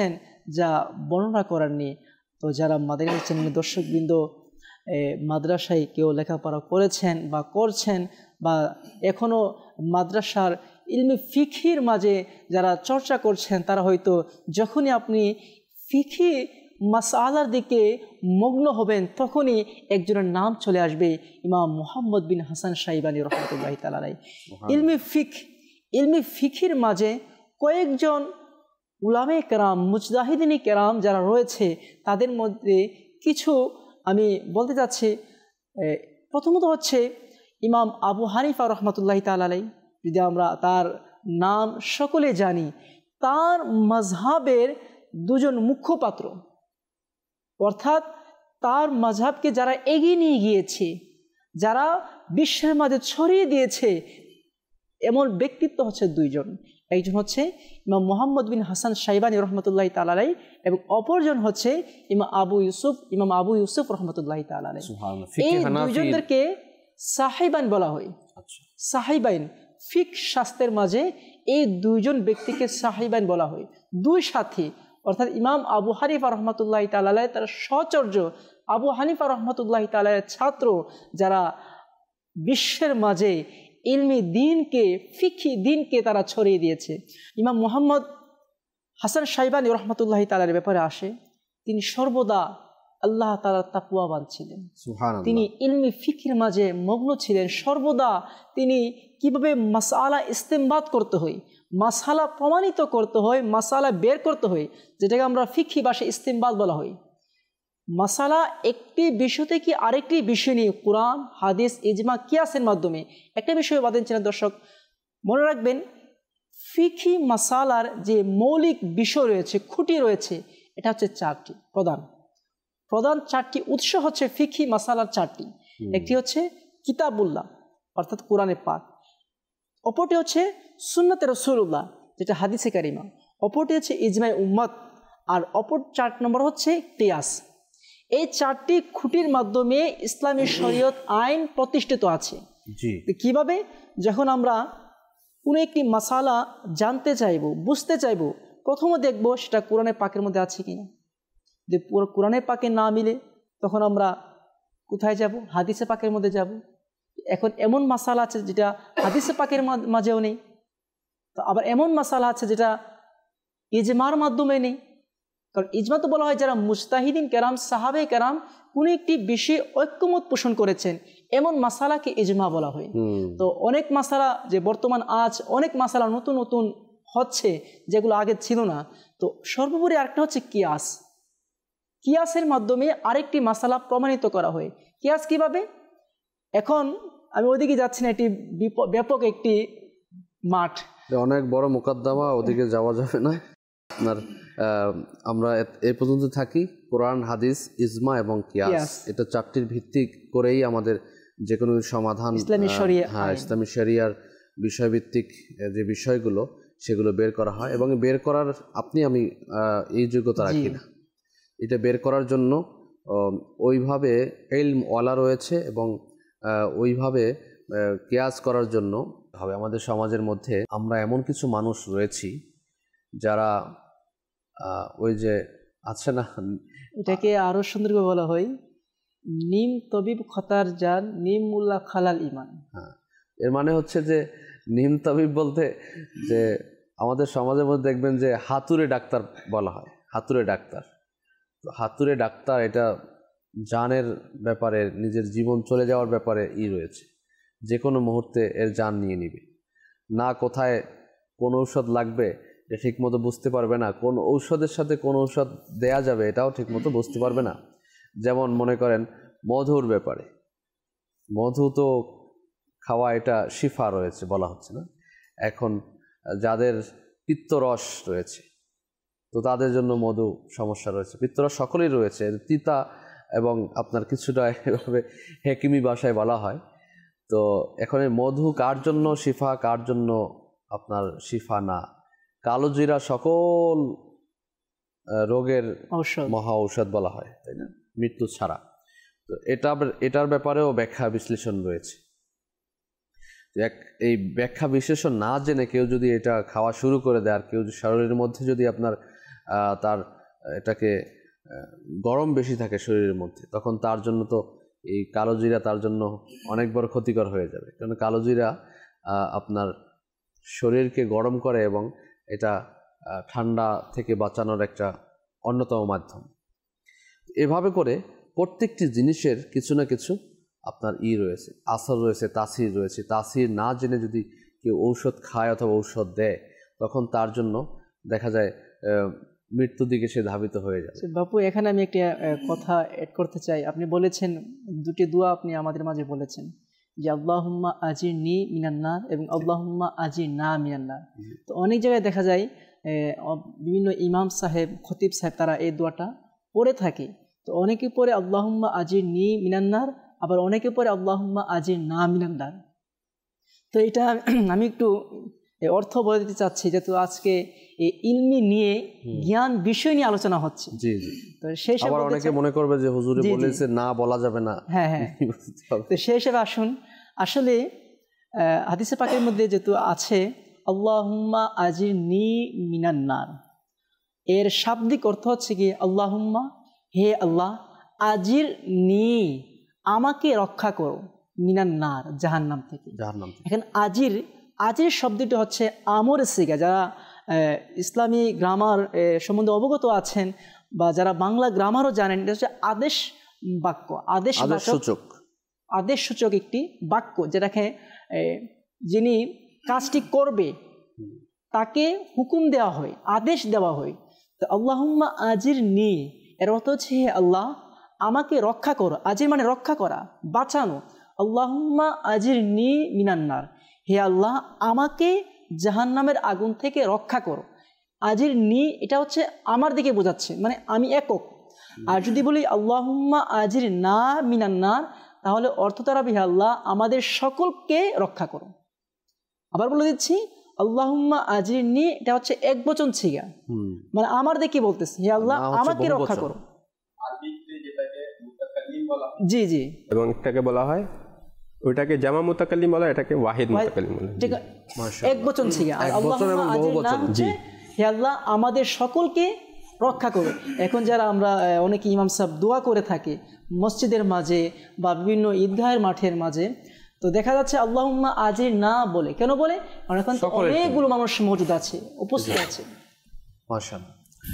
S6: যা বর্ণনা করেননি। তো যারা মাদ্রাসা চ্যানেলের দর্শকবৃন্দ মাদ্রাসায় কেউ লেখাপড়া করেছেন বা করছেন বা এখনও মাদ্রাসার ইলমি ফিকির মাঝে যারা চর্চা করছেন, তারা হয়তো যখনই আপনি ফিকি মাসআলার দিকে মগ্ন হবেন তখনই একজনের নাম চলে আসবে, ইমাম মুহাম্মদ বিন হাসান শাইবানী রহমতুল্লাহি তাআলা আলাইহি। ইলমি ফিক ইলমি ফিকির মাঝে কয়েকজন উলামে কেরাম, মুজতাহিদিন কেরাম যারা রয়েছে, তাদের মধ্যে কিছু আমি বলতে চাচ্ছি। প্রথমত হচ্ছে ইমাম আবু হানিফা রহমতুল্লাহি তাআলা আলাইহি। যদি আমরা তার নাম সকলে জানি, তার মাযহাবের দুজন মুখ্যপাত্র, অর্থাৎ তার মাযহাবকে যারা এগিয়ে নিয়ে গিয়েছে, যারা বিশ্বের মাঝে ছড়িয়ে দিয়েছে, এমন ব্যক্তিত্ব হচ্ছে দুইজন। একজন হচ্ছে ইমাম মুহাম্মদ বিন হাসান শাইবানী রহমতুল্লাহি তাআলা আলাইহি এবং অপরজন হচ্ছে ইমাম আবু ইউসুফ ইমাম আবু ইউসুফ রহমতুল্লাহি তাআলা আলাইহি। এই দুইজনদেরকে সাহিবান বলা হয়। সাহিবাইন ফিক শাস্ত্রের মাঝে এই দুইজন ব্যক্তিকে সাহিবান বলা হয়, দুই সাথী। অর্থাৎ ইমাম আবু হানিফা রহমতুল্লাহি তাআলা আলাইহি তার সহচর্য, আবু হানিফা রহমতুল্লাহি তাআলা আলাইহির ছাত্র, যারা বিশ্বের মাঝে ইলমি দিনকে, ফিকি দিনকে তারা ছড়িয়ে দিয়েছে। ইমাম মুহাম্মদ হাসান শাইবানী রহমতুল্লাহি তাআলার ব্যাপারে আসে, তিনি সর্বদা আল্লাহ তাআলার তাকওয়াবান ছিলেন। তিনি ইলমি ফিকির মাঝে মগ্ন ছিলেন। সর্বদা তিনি কিভাবে মাসআলা ইস্তেমবাদ করতে হয়, মাসআলা প্রমাণিত করতে হয়, মাসআলা বের করতে হয়, যেটাকে আমরা ফিকহি ভাষায় ইস্তেমবাদ বলা হয়। মাসালা একটি বিষয় থেকে আরেকটি বিষয় নিয়ে কোরআন, হাদিস, ইজমা, কিয়াসের মাধ্যমে একটা বিষয় বাদেন ছিলেন। দর্শক মনে রাখবেন, ফিকহি মাসালার যে মৌলিক বিষয় রয়েছে, খুঁটি রয়েছে, এটা হচ্ছে চারটি প্রধান প্রধান চারটি উৎস হচ্ছে ফিকহি মাসালার চারটি। একটি হচ্ছে কিতাবুল্লাহ অর্থাৎ কোরআনে পাক, অপরটি হচ্ছে সুন্নতে রাসূলুল্লাহ যেটা হাদিসে কারিমা, অপরটি হচ্ছে ইজমায়ে উম্মত, আর অপর চার নম্বর হচ্ছে কিয়াস। এই চারটি খুঁটির মাধ্যমে ইসলামী শরীয়ত আইন প্রতিষ্ঠিত আছে। কিভাবে? যখন আমরা কোনো একটি মাসালা জানতে চাইব, বুঝতে চাইব, প্রথমে দেখব সেটা কোরআনে পাকের মধ্যে আছে কিনা। যদি কোরআনে পাকে না মিলে তখন আমরা কোথায় যাব? হাদিসে পাকের মধ্যে যাব। এখন এমন মাসালা আছে যেটা হাদিসে পাকের মাঝেও নেই, তো আবার এমন মাসালা আছে যেটা ইজমার মাধ্যমে নেই। কারণ ইজমা তো বলা হয় যারা মুজতাহিদিন কেরাম, সাহাবে কেরাম কোনো একটি বিষয়ে ঐক্যমত পোষণ করেছেন, এমন মাসালাকে ইজমা বলা হয়। তো অনেক মাসালা যে বর্তমান আজ অনেক মাসালা নতুন নতুন হচ্ছে যেগুলো আগে ছিল না। তো সর্বোপরি আরেকটা হচ্ছে কিয়াস। কিয়াসের মাধ্যমে আরেকটি মাসালা প্রমাণিত করা হয়। কিয়াস কিভাবে? এখন আমি ওইদিকে যাচ্ছি না, এটি ব্যাপক একটি মাঠ,
S2: অনেক বড় মোকদ্দমা, ওদিকে যাওয়া যাবে না। আপনার আমরা এই পর্যন্ত থাকি। কোরআন, হাদিস, ইজমা এবং কিয়াস, এটা চারটির ভিত্তি করেই আমাদের যে কোনো সমাধান,
S6: ইসলামী শরিয়া,
S2: হ্যাঁ ইসলামী শরিয়ার বিষয়ভিত্তিক যে বিষয়গুলো সেগুলো বের করা হয়। এবং বের করার আপনি আমি এই যোগ্যতা রাখি না। এটা বের করার জন্য ওইভাবে ইলম ওয়ালা রয়েছে এবং ওইভাবে কিয়াস করার জন্য হবে। আমাদের সমাজের মধ্যে আমরা এমন কিছু মানুষ রয়েছি যারা ওই যে আছে না,
S6: এটাকে আরো সুন্দর করে বলা হয় নিম তবিব খতার জান নিম মুল্লা খালাল ইমান।
S2: হ্যাঁ, এর মানে হচ্ছে যে নিম তবিব বলতে যে আমাদের সমাজের মধ্যে দেখবেন যে হাতুড়ে ডাক্তার বলা হয়। হাতুড়ে ডাক্তার, হাতুড়ে ডাক্তার এটা জানের ব্যাপারে, নিজের জীবন চলে যাওয়ার ব্যাপারে ই রয়েছে, যে কোনো মুহূর্তে এর জান নিয়ে নিবে। না কোথায় কোন ঔষধ লাগবে এটা ঠিকমতো বুঝতে পারবে না, কোন ঔষধের সাথে কোন ঔষধ দেয়া যাবে এটাও ঠিকমতো বুঝতে পারবে না। যেমন মনে করেন মধুর ব্যাপারে, মধু তো খাওয়া এটা শিফা রয়েছে বলা হচ্ছে না। এখন যাদের পিত্তরস রয়েছে তো তাদের জন্য মধু সমস্যা রয়েছে, পিত্তরস সকলেই রয়েছে, তিতা এবং আপনার কিছুটা এভাবে হেকিমি ভাষায় বলা হয়। তো এখন এই মধু কার জন্য শিফা, কার জন্য আপনার শিফা না। কালো জিরা সকল রোগের মহা ঔষধ বলা হয়, তাই না, মৃত্যু ছাড়া। তো এটা এটার ব্যাপারেও ব্যাখ্যা বিশ্লেষণ রয়েছে। এক এই ব্যাখ্যা বিশ্লেষণ না জেনে কেউ যদি এটা খাওয়া শুরু করে দেয়, আর কেউ শরীরের মধ্যে যদি আপনার তার এটাকে গরম বেশি থাকে শরীরের মধ্যে, তখন তার জন্য তো এই কালো জিরা তার জন্য অনেক বড় ক্ষতিকর হয়ে যাবে। কারণ কালো জিরা আপনার শরীরকে গরম করে এবং এটা ঠান্ডা থেকে বাঁচানোর একটা অন্যতম মাধ্যম। এভাবে করে প্রত্যেকটি জিনিসের কিছু না কিছু আপনার ই রয়েছে, আসর রয়েছে, তাসির রয়েছে। তাসির না জেনে যদি কেউ ঔষধ খায় অথবা ঔষধ দেয়, তখন তার জন্য দেখা যায় মৃত্যুর দিকে সে ধাবিত হয়ে যায়।
S6: বাপু, এখানে আমি একটা কথা অ্যাড করতে চাই। আপনি বলেছেন দুটি দোয়া আপনি আমাদের মাঝে বলেছেন, যে আল্লাহুম্মা আজিরনি মিনান্নার এবং আল্লাহুম্মা আজিরনা মিনান্নার। তো অনেক জায়গায় দেখা যায় বিভিন্ন ইমাম সাহেব, খতিব সাহেব তারা এই দোয়াটা পড়ে থাকে। তো অনেকে পড়ে আল্লাহুম্মা আজিরনি মিনান্নার, আবার অনেকে পড়ে আল্লাহুম্মা আজিরনা মিনান্নার। তো এটা আমি একটু অর্থ বলে দিতে চাচ্ছি, যেহেতু আজকে এই ইলমি নিয়ে জ্ঞান বিষয় নিয়ে আলোচনা হচ্ছে।
S2: জি জি।
S6: তো সেই হিসেবে
S2: আবার অনেকে মনে করবে যে হুজুরে বলেছে না বলা যাবে না।
S6: হ্যাঁ হ্যাঁ। তো সেই হিসেবে আসুন, আসলে হাদিসে পাকের মধ্যে যেহেতু আছে আল্লাহুম্মা আজিরনি মিনান্নার, এর শাব্দিক অর্থ হচ্ছে কি আল্লাহুম্মা, হে আল্লাহ, আজির নি, আমাকে রক্ষা করো, মিনান্নার, জাহান্নাম থেকে।
S2: জাহান্নাম।
S6: এখন আজির, আজির শব্দটি হচ্ছে আমর সিগা। যারা ইসলামী গ্রামার সম্বন্ধে অবগত আছেন বা যারা বাংলা গ্রামারও জানেন, এটা হচ্ছে আদেশ বাক্য, আদেশ সূচক, আদেশ সূচক একটি বাক্য, যেটাকে যিনি কাজটি করবে তাকে হুকুম দেওয়া হয়, আদেশ দেওয়া হয়। তো আল্লাহুম্মা আজির নি এর অর্থ হচ্ছে হে আল্লাহ, আমাকে রক্ষা করো। আজির মানে রক্ষা করা, বাঁচানো। আল্লাহুম্মা আজির নি মিনান্নার, হে আল্লাহ, আমাকে জাহান্নামের আগুন থেকে রক্ষা করো। আজির নি এটা হচ্ছে আমার দিকে বোঝাচ্ছে, মানে আমি একক। আর যদি বলি আল্লাহুম্মা আজির না মিনান্নার, তাহলে অর্থ দাঁড়াবে হে আল্লাহ, আমাদের সকলকে রক্ষা করো। আবার বলে দিচ্ছি আল্লাহুম্মা আজির নি, এটা হচ্ছে এক বচন ছিগা, মানে আমার দিকে বলতেছে হে আল্লাহ, আমাকে রক্ষা করো। জি জি।
S5: এবং এটাকে বলা হয়, ওইটাকে জামা মুতাকাল্লিম বলা, এটাকে ওয়াহিদ মুতাকাল্লিম বলা।
S6: এক বচন ছিগা। আল্লাহুম্মা আজির না হচ্ছে হে আল্লাহ, আমাদের সকলকে রক্ষা করো। এখন যারা আমরা অনেকে ইমাম সাহেব দোয়া করে থাকে মসজিদের মাঝে বা বিভিন্ন ঈদগাহের মাঠের মাঝে, তো দেখা যাচ্ছে আল্লাহুম্মা আজির না বলে। কেন বলে? কারণ এখন অনেকগুলো মানুষ মজুদ আছে, উপস্থিত আছে।
S2: মাশাআল্লাহ।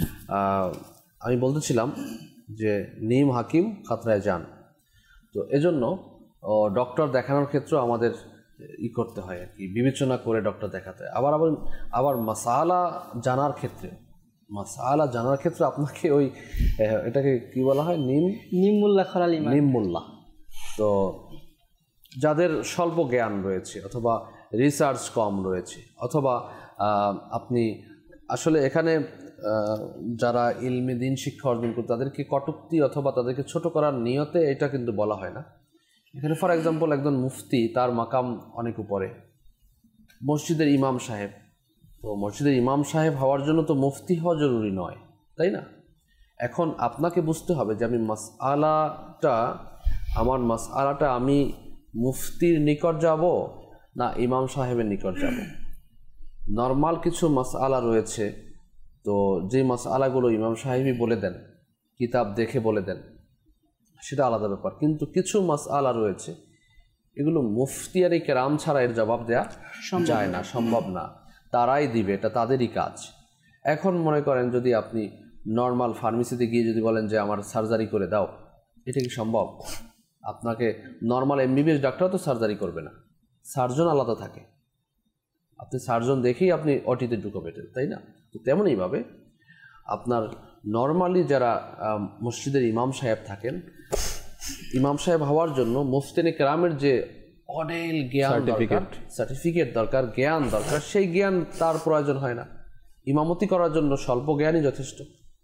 S2: আমি বলতেছিলাম যে নিম হাকিম খাতরায় যান, তো এজন্য ডক্টর দেখানোর ক্ষেত্রে আমাদের ই করতে হয় আর কি, বিবেচনা করে ডক্টর দেখাতে হয়। আবার আবার আবার মাসালা জানার ক্ষেত্রে, মাসালা জানার ক্ষেত্রে আপনাকে ওই এটাকে কি বলা হয়, নিম
S6: নিমুল্লাহ খরাল ইমান,
S2: নিমুল্লাহ। তো যাদের স্বল্প জ্ঞান রয়েছে অথবা রিসার্চ কম রয়েছে, অথবা আপনি আসলে এখানে যারা ইলমি দিন শিক্ষা অর্জন করে তাদেরকে কটূক্তি অথবা তাদেরকে ছোট করার নিয়তে এটা কিন্তু বলা হয় না। এখানে ফর এক্সাম্পল একজন মুফতি, তার মাকাম অনেক উপরে, মসজিদের ইমাম সাহেব, তো মসজিদের ইমাম সাহেব হওয়ার জন্য তো মুফতি হওয়া জরুরি নয়, তাই না? এখন আপনাকে বুঝতে হবে যে আমি মাসআলাটা, আমার মাসআলাটা আমি মুফতির নিকট যাব না ইমাম সাহেবের নিকট যাব। নর্মাল কিছু মাসআলা রয়েছে, তো যে মাসআলাগুলো ইমাম সাহেবই বলে দেন, কিতাব দেখে বলে দেন, সেটা আলাদা ব্যাপার। কিন্তু কিছু মাসআলা রয়েছে, এগুলো মুফতিয়ারি কেরাম ছাড়া এর জবাব দেওয়া যায় না, সম্ভব না। তারাই দিবে, এটা তাদেরই কাজ। এখন মনে করেন যদি আপনি নর্মাল ফার্মেসিতে গিয়ে যদি বলেন যে আমার সার্জারি করে দাও, এটা কি সম্ভব? আপনাকে নর্মাল এমবিবিএস ডাক্তার তো সার্জারি করবে না, সার্জন আলাদা থাকে। আপনি সার্জন দেখেই আপনি অটিতে ঢুকবেন, তাই না? তো তেমনইভাবে আপনার নর্মালি যারা মসজিদের ইমাম সাহেব থাকেন, ইমাম সাহেব হওয়ার জন্য মুফতিনে কেরামের যে অনেক জ্ঞান দরকার, সার্টিফিকেট দরকার, জ্ঞান দরকার, সেই জ্ঞান তার প্রয়োজন হয় না। ইমামতি করার জন্য স্বল্প জ্ঞানই যথেষ্ট।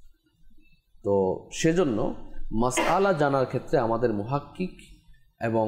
S2: তো সেজন্য মাসআলা জানার ক্ষেত্রে আমাদের মুহাক্কিক এবং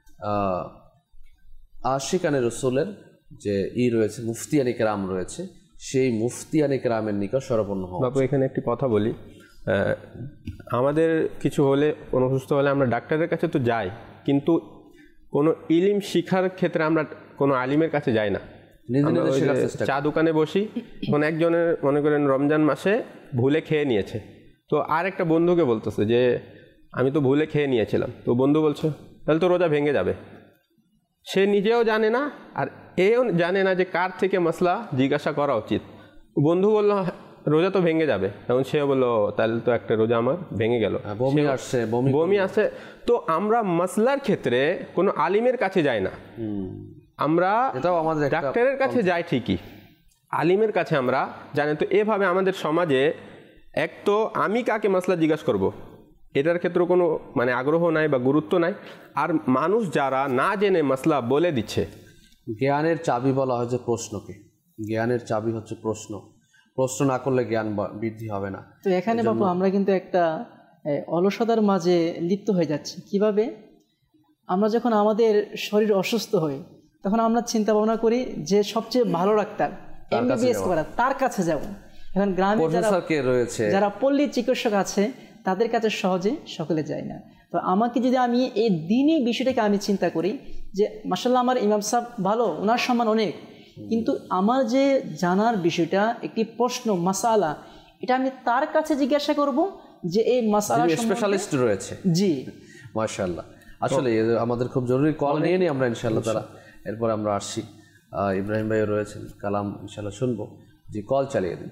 S2: আশিকানে রসুলের যে ই রয়েছে, মুফতিয়ানি কেরাম রয়েছে, সেই মুফতিয়ানি কেরামের নিকট শরণাপন্ন হওয়া।
S5: বাবু, এখানে একটি কথা বলি, আমাদের কিছু হলে, কোনো অসুস্থ হলে আমরা ডাক্তারের কাছে তো যাই, কিন্তু কোনো ইলিম শিখার ক্ষেত্রে আমরা কোনো আলিমের কাছে যাই না। চা দোকানে বসি, কোন একজনের মনে করেন রমজান মাসে ভুলে খেয়ে নিয়েছে, তো আর একটা বন্ধুকে বলতেছে যে আমি তো ভুলে খেয়ে নিয়েছিলাম। তো বন্ধু বলছে তাহলে তো রোজা ভেঙে যাবে। সে নিজেও জানে না আর এও জানে না যে কার থেকে মশলা জিজ্ঞাসা করা উচিত। বন্ধু বলল রোজা তো ভেঙে যাবে, তখন সেও বললো তাহলে তো একটা রোজা আমার ভেঙে গেল,
S2: বমি আসছে বমি
S5: বমি আসছে। তো আমরা মশলার ক্ষেত্রে কোনো আলিমের কাছে যাই না, আমরা
S2: এটাও আমাদের
S5: ডাক্তারের কাছে যাই ঠিকই, আলিমের কাছে আমরা জানি। তো এভাবে আমাদের সমাজে এক তো আমি কাকে মশলা জিজ্ঞাসা করব এটার ক্ষেত্রে কোনো মানে আগ্রহ নাই বা গুরুত্ব নাই, আর মানুষ যারা না জেনে মশলা বলে দিচ্ছে।
S2: জ্ঞানের চাবি বলা হয় যে প্রশ্নকে, জ্ঞানের চাবি হচ্ছে প্রশ্ন, প্রশ্ন না করলে জ্ঞান বৃদ্ধি হবে না।
S6: তো এখানে বাবু আমরা কিন্তু একটা অলসতার মাঝে লিপ্ত হয়ে যাচ্ছি। কিভাবে? আমরা যখন আমাদের শরীর অসুস্থ হয় তখন আমরা চিন্তা ভাবনা করি যে সবচেয়ে ভালো ডাক্তার এমবিবিএস করা, তার কাছে যাব। এখন গ্রামে যারা
S2: রয়েছে,
S6: যারা পল্লী চিকিৎসক আছে তাদের কাছে সহজে সকলে যায় না। তো আমাকে যদি আমি এই দিনই বিষয়টাকে আমি চিন্তা করি যে মাশাআল্লাহ আমার ইমাম সাহেব ভালো, ওনার সম্মান অনেক, কিন্তু আমার যে জানার বিষয়টা একটি প্রশ্ন মাসালা, এটা আমি তার কাছে জিজ্ঞাসা করব যে এই মাসালা
S2: স্পেশালিস্ট রয়েছে।
S6: জি
S2: মাশাআল্লাহ, আসলে আমাদের খুব জরুরি কল নিয়ে নিই আমরা ইনশাআল্লাহ তারা, এরপর আমরা আসছি। ইব্রাহিম ভাইও রয়েছেন, কালাম ইনশাআল্লাহ শুনবো। জি, কল চালিয়ে দিন।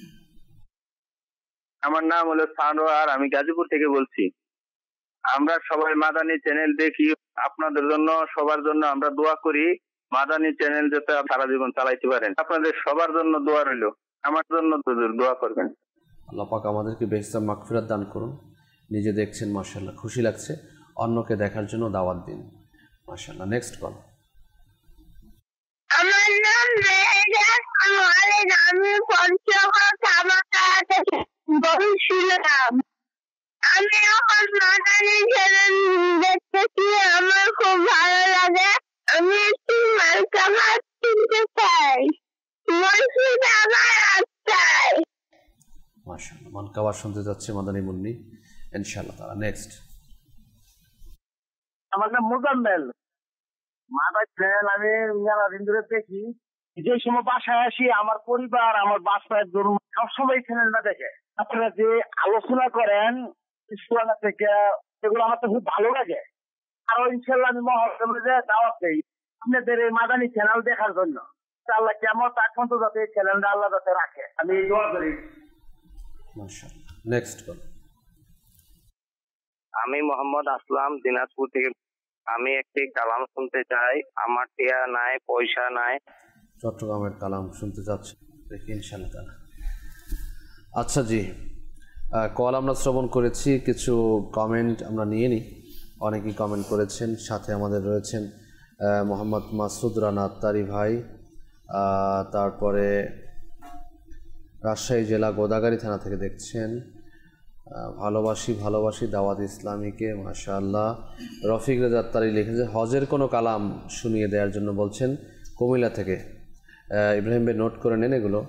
S7: আমার নাম হলো সানোয়ার, আমি গাজীপুর থেকে বলছি। আমরা সবাই মাদানী চ্যানেল দেখি, আপনাদের জন্য সবার জন্য আমরা দোয়া করি মাদানী চ্যানেল যাতে সারা জীবন চালাইতে পারেন। আপনাদের সবার জন্য দোয়া রইল, আমার জন্য দোয়া করবেন।
S2: আল্লাহ পাক আমাদেরকে বেহেশত মাগফিরাত দান করুন। নিজে দেখছেন মাশাআল্লাহ, খুশি লাগছে, অন্যকে দেখার জন্য দাওয়াত দিন। মাশাআল্লাহ, নেক্সট কল।
S8: আমার নাম মেহেজাজ আলম, আমি পঞ্চগড় ধামাকা থেকে বলছিলাম। আমি এখন মাদানী চ্যানেল দেখতেছি, আমার খুব ভালো লাগে। আমি একটু মালকামাত কিনতে চাই, মসজিদ আমার রাস্তায়।
S2: মাশাআল্লাহ, মালকাবার শুনতে যাচ্ছে মাদানী মুন্নি ইনশাআল্লাহ তাআলা। নেক্সট।
S7: আমার নাম মুজাম্মেল, মাদানী চ্যানেল আমি মেলা দিন ধরে দেখি। যে সময় বাসায় আসি আমার পরিবার আমার বাসায় সবসময় চ্যানেলটা দেখে। আপনারা যে আলোচনা করেন ইসলাম থেকে, এগুলো আমার তো খুব ভালো লাগে। আরো ইনশাল্লাহ আমি মহরমে দাওয়াত দেই আপনাদের এই মাদানী চ্যানেল দেখার জন্য। আল্লাহ কেমন তার পর্যন্ত যাতে এই চ্যানেলটা আল্লাহ যাতে রাখে, আমি এই দোয়া করি।
S2: মাশাআল্লাহ, নেক্সট কল।
S7: আমি মোহাম্মদ আসলাম, দিনাজপুর থেকে। আমি একটি কালাম শুনতে চাই, আমার টিয়া নাই, পয়সা নাই।
S2: চট্টগ্রামের কালাম শুনতে চাচ্ছি, দেখি ইনশাআল্লাহ তাআলা। আচ্ছা জি, কল আমরা শ্রবণ করেছি, কিছু কমেন্ট আমরা নিয়ে নিই। অনেকেই কমেন্ট করেছেন, সাথে আমাদের রয়েছেন মোহাম্মদ মাসুদ রানা আত্তারি ভাই, তারপরে রাজশাহী জেলা গোদাগাড়ি থানা থেকে দেখছেন। ভালোবাসি ভালোবাসি দাওয়াত ইসলামীকে, মাশাআল্লাহ। রফিক রেজা আত্তারি লিখেছে হজের কোনো কালাম শুনিয়ে দেওয়ার জন্য বলছেন, কুমিল্লা থেকে। ইব্রাহিম ভাই নোট করে নেন এগুলো।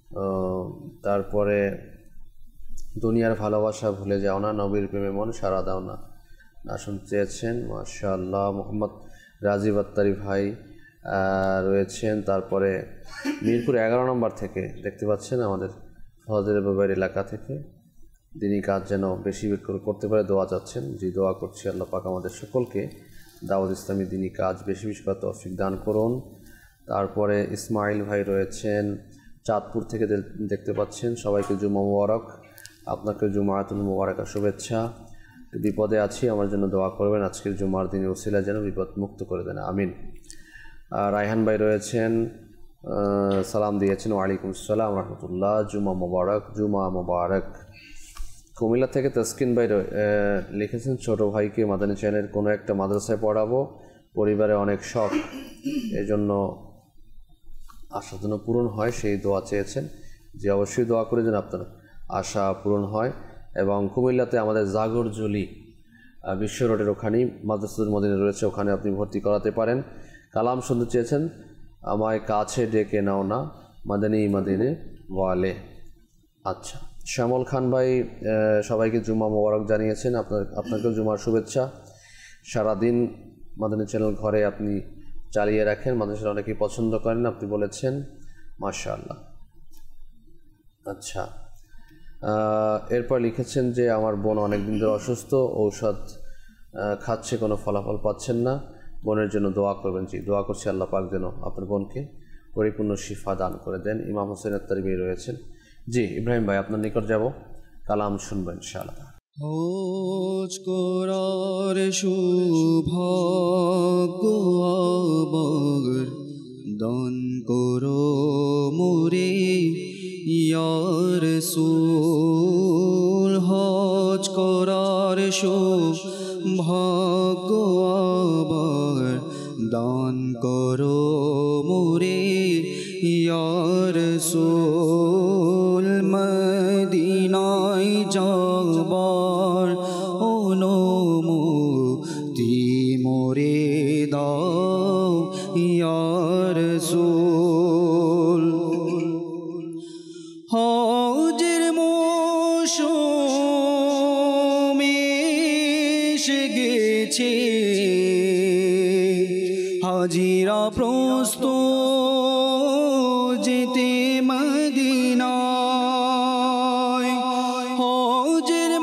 S2: তারপরে দুনিয়ার ভালোবাসা ভুলে যাও না, নবীর প্রেমে মন সারা দাও না, না শুনতে চেয়েছেন, মাশাআল্লাহ। মোহাম্মদ রাজীব আত্তারি ভাই রয়েছেন। তারপরে মিরপুর এগারো নম্বর থেকে দেখতে পাচ্ছেন আমাদের ফজলের বাবার এলাকা থেকে, দিনী কাজ যেন বেশি করতে পারে দোয়া চাচ্ছেন। জি, দোয়া করছি আল্লাহ পাক আমাদের সকলকে দাওয়াত ইসলামী দিনী কাজ বেশি বেশি করে তৌফিক দান করুন। তারপরে ইসমাইল ভাই রয়েছেন চাঁদপুর থেকে দেখতে পাচ্ছেন, সবাইকে জুমা মুবারক, আপনাকে জুমাতুল মুবারকের শুভেচ্ছা। বিপদে আছি, আমার জন্য দোয়া করবেন, আজকের জুমার দিনে ওসিলা যেন বিপদ মুক্ত করে দেন, আমিন। রায়হান ভাই রয়েছেন, সালাম দিয়েছেন, ওয়ালাইকুম আসসালাম রহমতুল্লাহ, জুমা মুবারক, জুমা মুবারক। কুমিল্লা থেকে তাসকিন ভাই লিখেছেন, ছোটো ভাইকে মাদানী চ্যানেলের কোনো একটা মাদ্রাসায় পড়াবো, পরিবারে অনেক শখ, এই জন্য আশা যেন পূরণ হয় সেই দোয়া চেয়েছেন। যে অবশ্যই দোয়া করে যেন আপনার আশা পূরণ হয়। এবং কুমিল্লাতে আমাদের জাগরজলি বিশ্ব রোডের ওখানেই মাদ্রাসাতুল মদিনা রয়েছে, ওখানে আপনি ভর্তি করাতে পারেন। কালাম শুনতে চেয়েছেন, আমায় কাছে ডেকে নাও না, মাদানী মাদিনে ওয়ালে। আচ্ছা, শ্যামল খান ভাই সবাইকে জুমা মোবারক জানিয়েছেন, আপনার আপনাকেও জুমার শুভেচ্ছা। সারাদিন মাদানী চ্যানেল ঘরে আপনি চালিয়ে রাখেন, মাদানী চ্যানেল অনেকেই পছন্দ করেন আপনি বলেছেন, মাশাআল্লাহ। আচ্ছা, এরপর লিখেছেন যে আমার বোন অনেকদিন ধরে অসুস্থ, ঔষধ খাচ্ছে, কোনো ফলাফল পাচ্ছেন না, বোনের জন্য দোয়া করবেন। জি, দোয়া করছি আল্লাহ পাক যেন আপনার বোনকে পরিপূর্ণ শিফা দান করে দেন। ইমাম হোসেন আত্তারিবি রয়েছেন। জি ইব্রাহিম ভাই, আপনার নিকট যাব, কালাম শুনবেন ইনশাআল্লাহ।
S4: হজ করার সৌভাগ্য আমার দান করো মোরে ইয়া রাসূল, হজ করার সৌভাগ্য আমার দান করো মোরে ইয়া রাসূল, মদিনায় যাবার অনুমতি মোরে দাও ইয়া রাসূল। হজের মৌসুম এসে গেছে, হাজিরা প্রস্তুত যেতে মদিনায়। হজের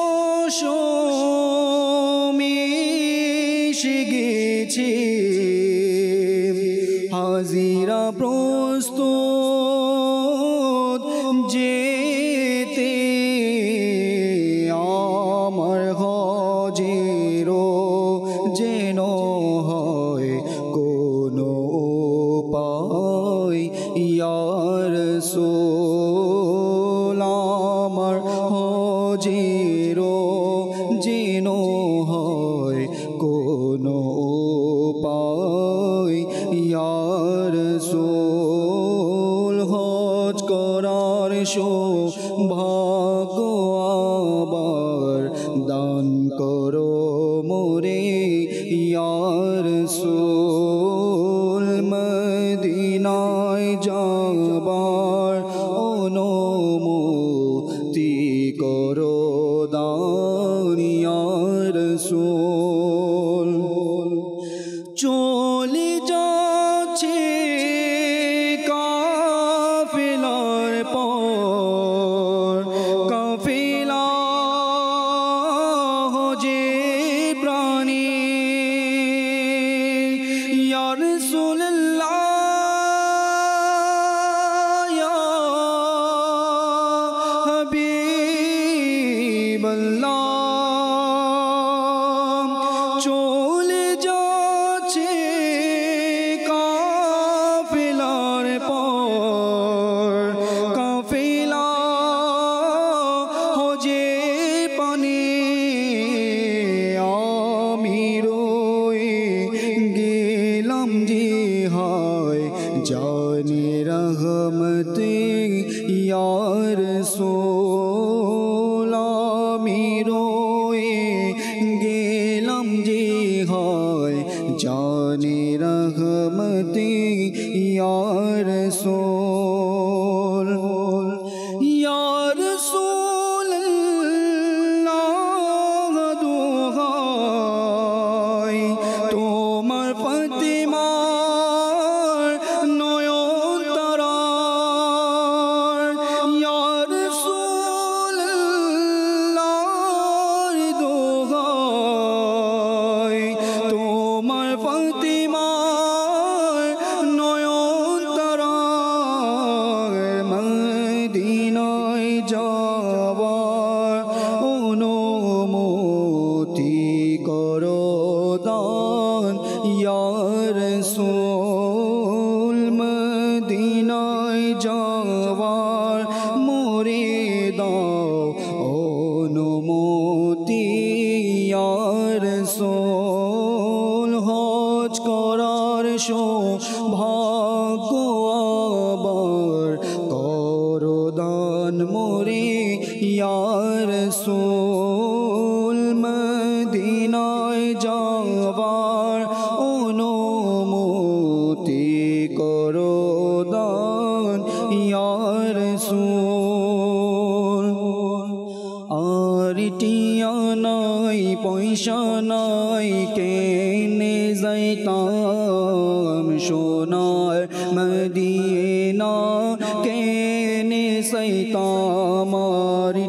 S4: মৌসুম এসে গেছে, হাজিরা প্রস্তুত যেতে, আমার হজেরও যেন হয় কোনো উপায় ইয়া রাসূল, আমার হজেরও যেন হয় কোনো উপায় ইয়া রাসূল, হজ করার সৌভাগ্য আবার দান করো মোরে ইয়া রাসূল, মদিনায় যাবার অনুমতি করো দান ইয়া রাসূল। চলে যাচ্ছে কাফেলার পর কাফেলা, হজে প্রাণী ইয়া রাসূলুল্লাহ, ইয়া হাবিবাল্লাহ। চলে যাচ্ছে কাফেলার পর কাফেলা, হজে পানে আমি রয়ে গেলাম যে হায় জানে রহমতে ইয়া রাসূল, আমি রয়ে গেলাম যে হায় জানে রহমতে ইয়া রাসূল, ইয়া রাসূলুল্লাহ দোহাই তোমার ফাতিমার নয়ন তারার, ইয়া রাসূলুল্লাহ দোহাই তোমার ফাতিমার নয়ন তারার, মদিনায় যাবার অনুমতি করো দান ইয়া রাসূল, মদিনায় যাবার মোরে দাও অনুমতি ইয়া রাসূল, হজ করার সৌভাগ্য আবার করো দান মোরে ইয়া রাসূল, মদিনায় যাবার অনুমতি করো দান ইয়া রাসূল। আর টিয়া নাই পয়সা নাই কেনে যাইতাম সোনার মদিনা, কেনে যাইতাম আর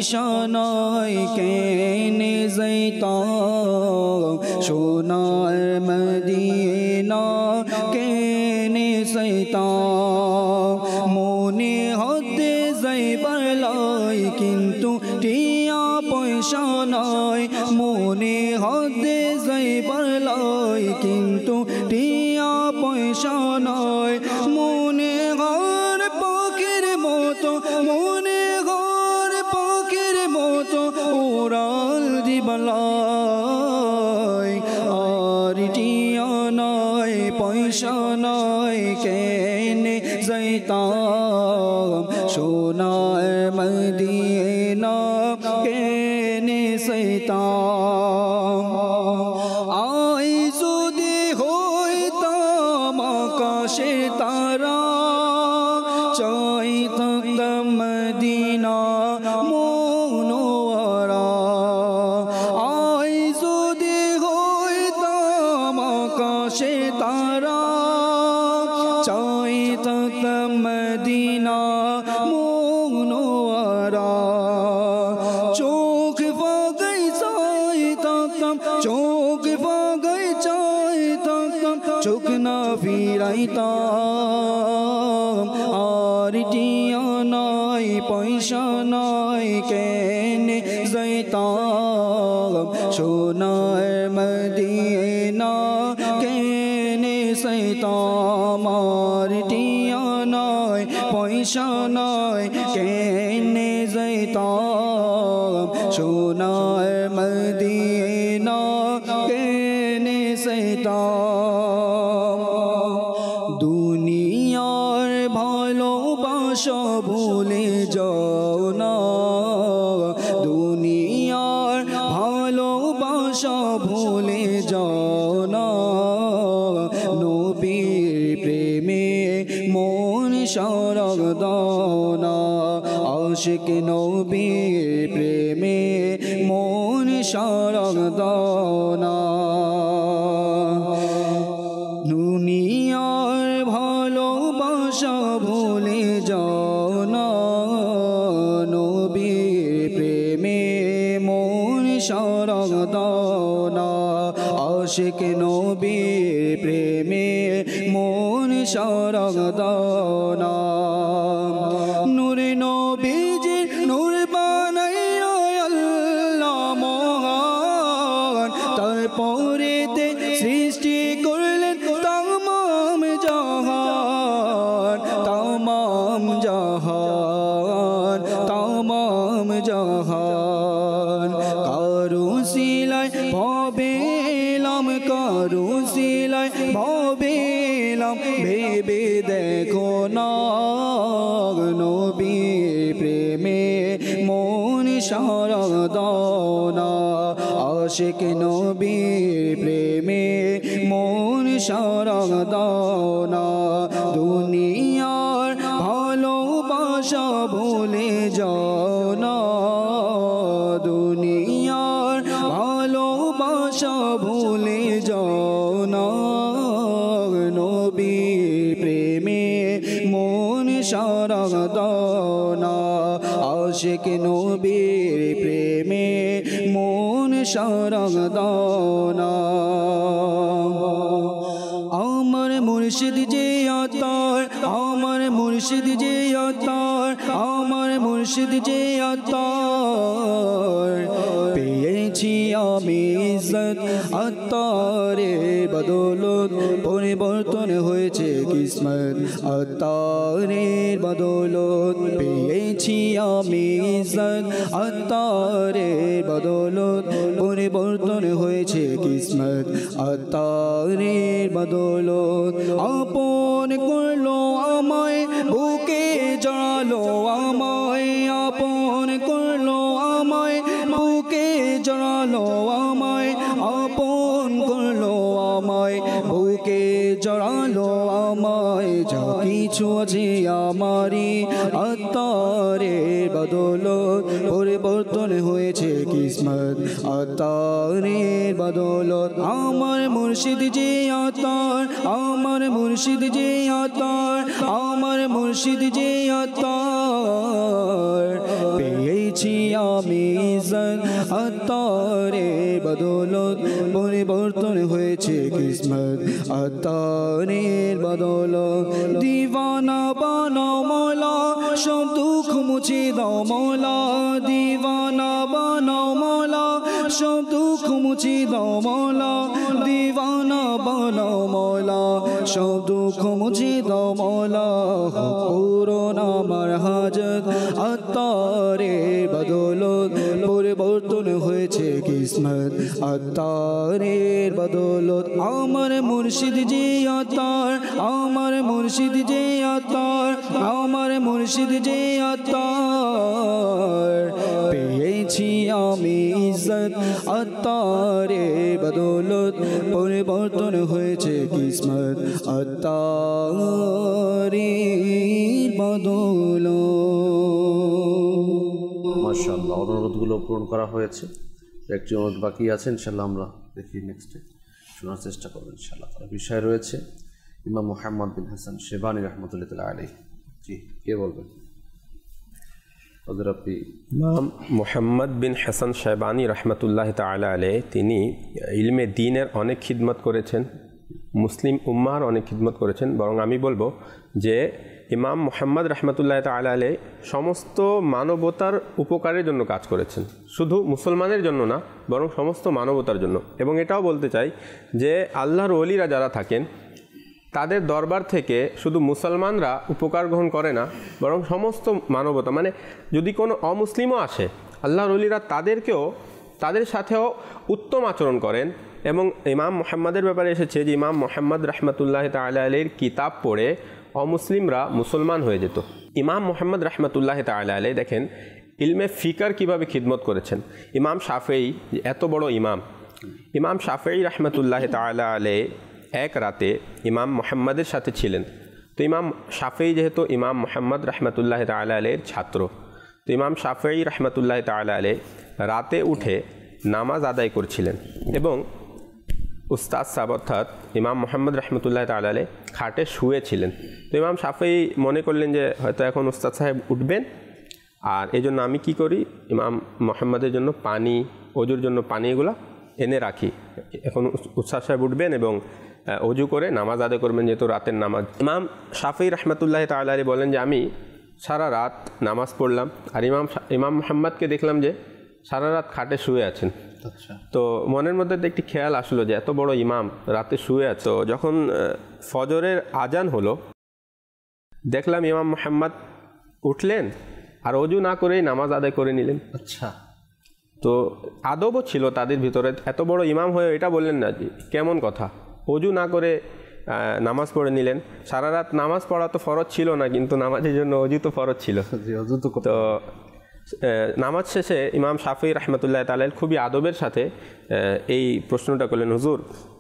S4: পয়সা নয় কেনে যাইতাম সোনার মদিনা কেনে যাইতাম মনে হতে যাইবার লাই কিন্তু টিয়া পয়সা নয় মনে হতে যাইবার লাই কিন্তু টিয়া পয়সা নয় মনে ঘর পাখির মতো মনে ঘর পাখির মতো উড়াল দিবালাই আর টিয়া নয় পয়সা নয় কেনে যাইতাম সোনার মদিনা কেনে যাইতাম আই যদি হইতাম আকাশে তারা চাইতাম মদিনা মনোয়ারা আই যদি হইতাম আকাশে তারা চাইতাম মদিনা মনোয়ারা চোখ বাগাই চাইতাম চোখ বাগাই চাইতাম চোখ না ফিরাইতাম আর টিয়া নয় পয়সা নয় কেনে যাইতাম সোনার মদিনা কেনে যাইতাম আর টিয়া নয় পয়সা নয় কেনে যাইতাম সোনার মদিনা কেনে যাইতাম দুনিয়ার ভালোবাসা ভুলে যাও না দুনিয়ার ভালোবাসা ভুলে যাও না নবীর প্রেমে মন সারগ দাও না আশিক নবীর প্রেমে মন সারগ দাও না দুনিয়ার ভালোবাসা ভুলে যাও না নবীর প্রেমে মন সারগ দাও না আশিক নবীর প্রেমে মন সারগ দাও না নূর নবীজি নূর বানাইয়া আল্লাহ মহান তারপরেতে সৃষ্টি করলেন তামাম জাহান তামাম জাহান তামাম জাহান কারু সিলাই ভাবেলাম কারু সিলাই ভাবেলাম ভেবে দেখো না নবীর প্রেমে মন সারগ দাও না আশিক নবীর প্রেমে মন সারগ দাও না দুনিয়ার ভালোবাসা ভুলে যাও না দুনিয়ার ভালোবাসা ভুলে যাও না নবীর প্রেমে মন সারগ দাও না আশিক নবীর প্রেমে মন সারগ দাও না আমার মুর্শিদ যে আতার আমার মুর্শিদ যে আতার আমার মুর্শিদ যে আতার পেয়েছি আমি ইজ্জত আতারের বদৌলত পরিবর্তন হয়েছে কিসমত আতারের বদৌলত পেয়েছি আমি ইজ্জত আতারের বদৌলত পরিবর্তন হয়েছে কিসমত আতারের বদৌলত আপন করলো আমায় বুকে জড়ালো আমায় আপন করলো আমায় বুকে জড়ালো আমায় আপন করলো আমায় বুকে জড়ালো আমায় যা কিছু আছে আমারি আত্মারের বদৌলত পরিবর্তন পরিবর্তন হয়েছে কিসমত আতারের বদৌলত আমার মুর্শিদ যে আতার আমার মুর্শিদ যে আতার আমার মুর্শিদ যে আতার পেয়েছি আমি ইজ্জত আতারের বদৌলত পরিবর্তন হয়েছে কিসমত আতারের বদৌলত দিওয়ানা বানাও মৌলা সব দুঃখ মুছে দাও মৌলা দিওয়ানা বানাও মৌলা সব দুঃখ মুছে দাও মৌলা দিওয়ানা বানাও মৌলা সব দুঃখ মুছে দাও মৌলা পূরণ আমার হাজত আত্মারের বদৌলত পরিবর্তন হয়েছে কিসমত আত্মারের বদৌলত আমার মুর্শিদ যে আত্মার আমার মুর্শিদ যে আত্মার আমার মুর্শিদ যে আত্মার পেয়েছি আমি ইজ্জত আত্মারের বদৌলত পরিবর্তন হয়েছে কিসমত আত্মারের বদৌলত।
S2: মাশাআল্লাহ, অনুরোধগুলো পূরণ করা হয়েছে। একটি অনুরোধ বাকি আছে, ইনশাল্লাহ আমরা দেখি নেক্সটে শোনার চেষ্টা করবো ইনশাআল্লাহ। তার বিষয় রয়েছে ইমাম মুহাম্মদ বিন হাসান শেবানী রহমতুল্লাহ আলাইহি। জি, কে বলবেন? আপনি
S5: ইমাম মুহাম্মদ বিন হাসান শেবানী রহমতুল্লাহ তাআলা আলাইহি তিনি ইলমে দ্বীনের অনেক খিদমত করেছেন, মুসলিম উম্মাহর অনেক খিদমত করেছেন। বরং আমি বলবো যে ইমাম মুহাম্মদ রহমতুল্লাহ তাআলা আলাইহি সমস্ত মানবতার উপকারের জন্য কাজ করেছেন, শুধু মুসলমানের জন্য না, বরং সমস্ত মানবতার জন্য। এবং এটাও বলতে চাই যে আল্লাহর ওলিরা যারা থাকেন তাদের দরবার থেকে শুধু মুসলমানরা উপকার গ্রহণ করে না, বরং সমস্ত মানবতা, মানে যদি কোনো অমুসলিমও আসে আল্লাহর ওলিরা তাদেরকেও তাদের সাথেও উত্তম আচরণ করেন। এবং ইমাম মুহাম্মদের ব্যাপারে এসেছে যে ইমাম মুহাম্মদ রহমতুল্লাহ তাআলা আলাইহির কিতাব পড়ে অমুসলিমরা মুসলমান হয়ে যেত। ইমাম মুহাম্মদ রহমতুল্লাহ তাআলা আলাইহি দেখেন ইলমে ফিকার কিভাবে খিদমত করেছেন। ইমাম শাফেঈ এত বড় ইমাম, ইমাম শাফেঈ রহমতুল্লাহ তাআলা আলাইহি এক রাতে ইমাম মুহাম্মদের সাথে ছিলেন। তো ইমাম শাফেঈ যেহেতু ইমাম মুহাম্মদ রহমতুল্লাহ তাআলা আলাইহির ছাত্র, তো ইমাম শাফেঈ রহমতুল্লাহ তাআলা আলাইহি রাতে উঠে নামাজ আদায় করছিলেন এবং উস্তাদ সাহেব অর্থাৎ ইমাম মুহাম্মদ রহমতুল্লাহ তাআলা আলাইহি খাটে শুয়েছিলেন। তো ইমাম শাফেঈ মনে করলেন যে হয়তো এখন উস্তাদ সাহেব উঠবেন, আর এই জন্য আমি কি করি, ইমাম মুহাম্মদের জন্য পানি, অজুর জন্য পানি এগুলো এনে রাখি। এখন উস্তাদ সাহেব উঠবেন এবং অজু করে নামাজ আদায় করবেন, যেহেতু রাতের নামাজ। ইমাম শাফেঈ রহমতুল্লাহ তাআলা আলাইহি বলেন যে আমি সারা রাত নামাজ পড়লাম, আর ইমাম ইমাম মুহাম্মদকে দেখলাম যে সারা রাত খাটে শুয়ে আছেন।
S2: আচ্ছা,
S5: তো মনের মধ্যে একটি খেয়াল আসলো যে এত বড় ইমাম রাতে শুয়ে আছে। তো যখন ফজরের আজান হলো দেখলাম ইমাম মুহাম্মদ উঠলেন আর অজু না করেই নামাজ আদায় করে নিলেন।
S2: আচ্ছা,
S5: তো আদবও ছিল তাদের ভিতরে, এত বড় ইমাম হয়ে এটা বললেন না যে কেমন কথা, অজু না করে নামাজ পড়ে নিলেন। সারা রাত নামাজ পড়া তো ফরজ ছিল না, কিন্তু নামাজের জন্য অজু তো ফরজ ছিল। তো নামাজ শেষে ইমাম শাফেঈ রহমতুল্লাহ তাআলা খুবই আদবের সাথে এই প্রশ্নটা করলেন, হুজুর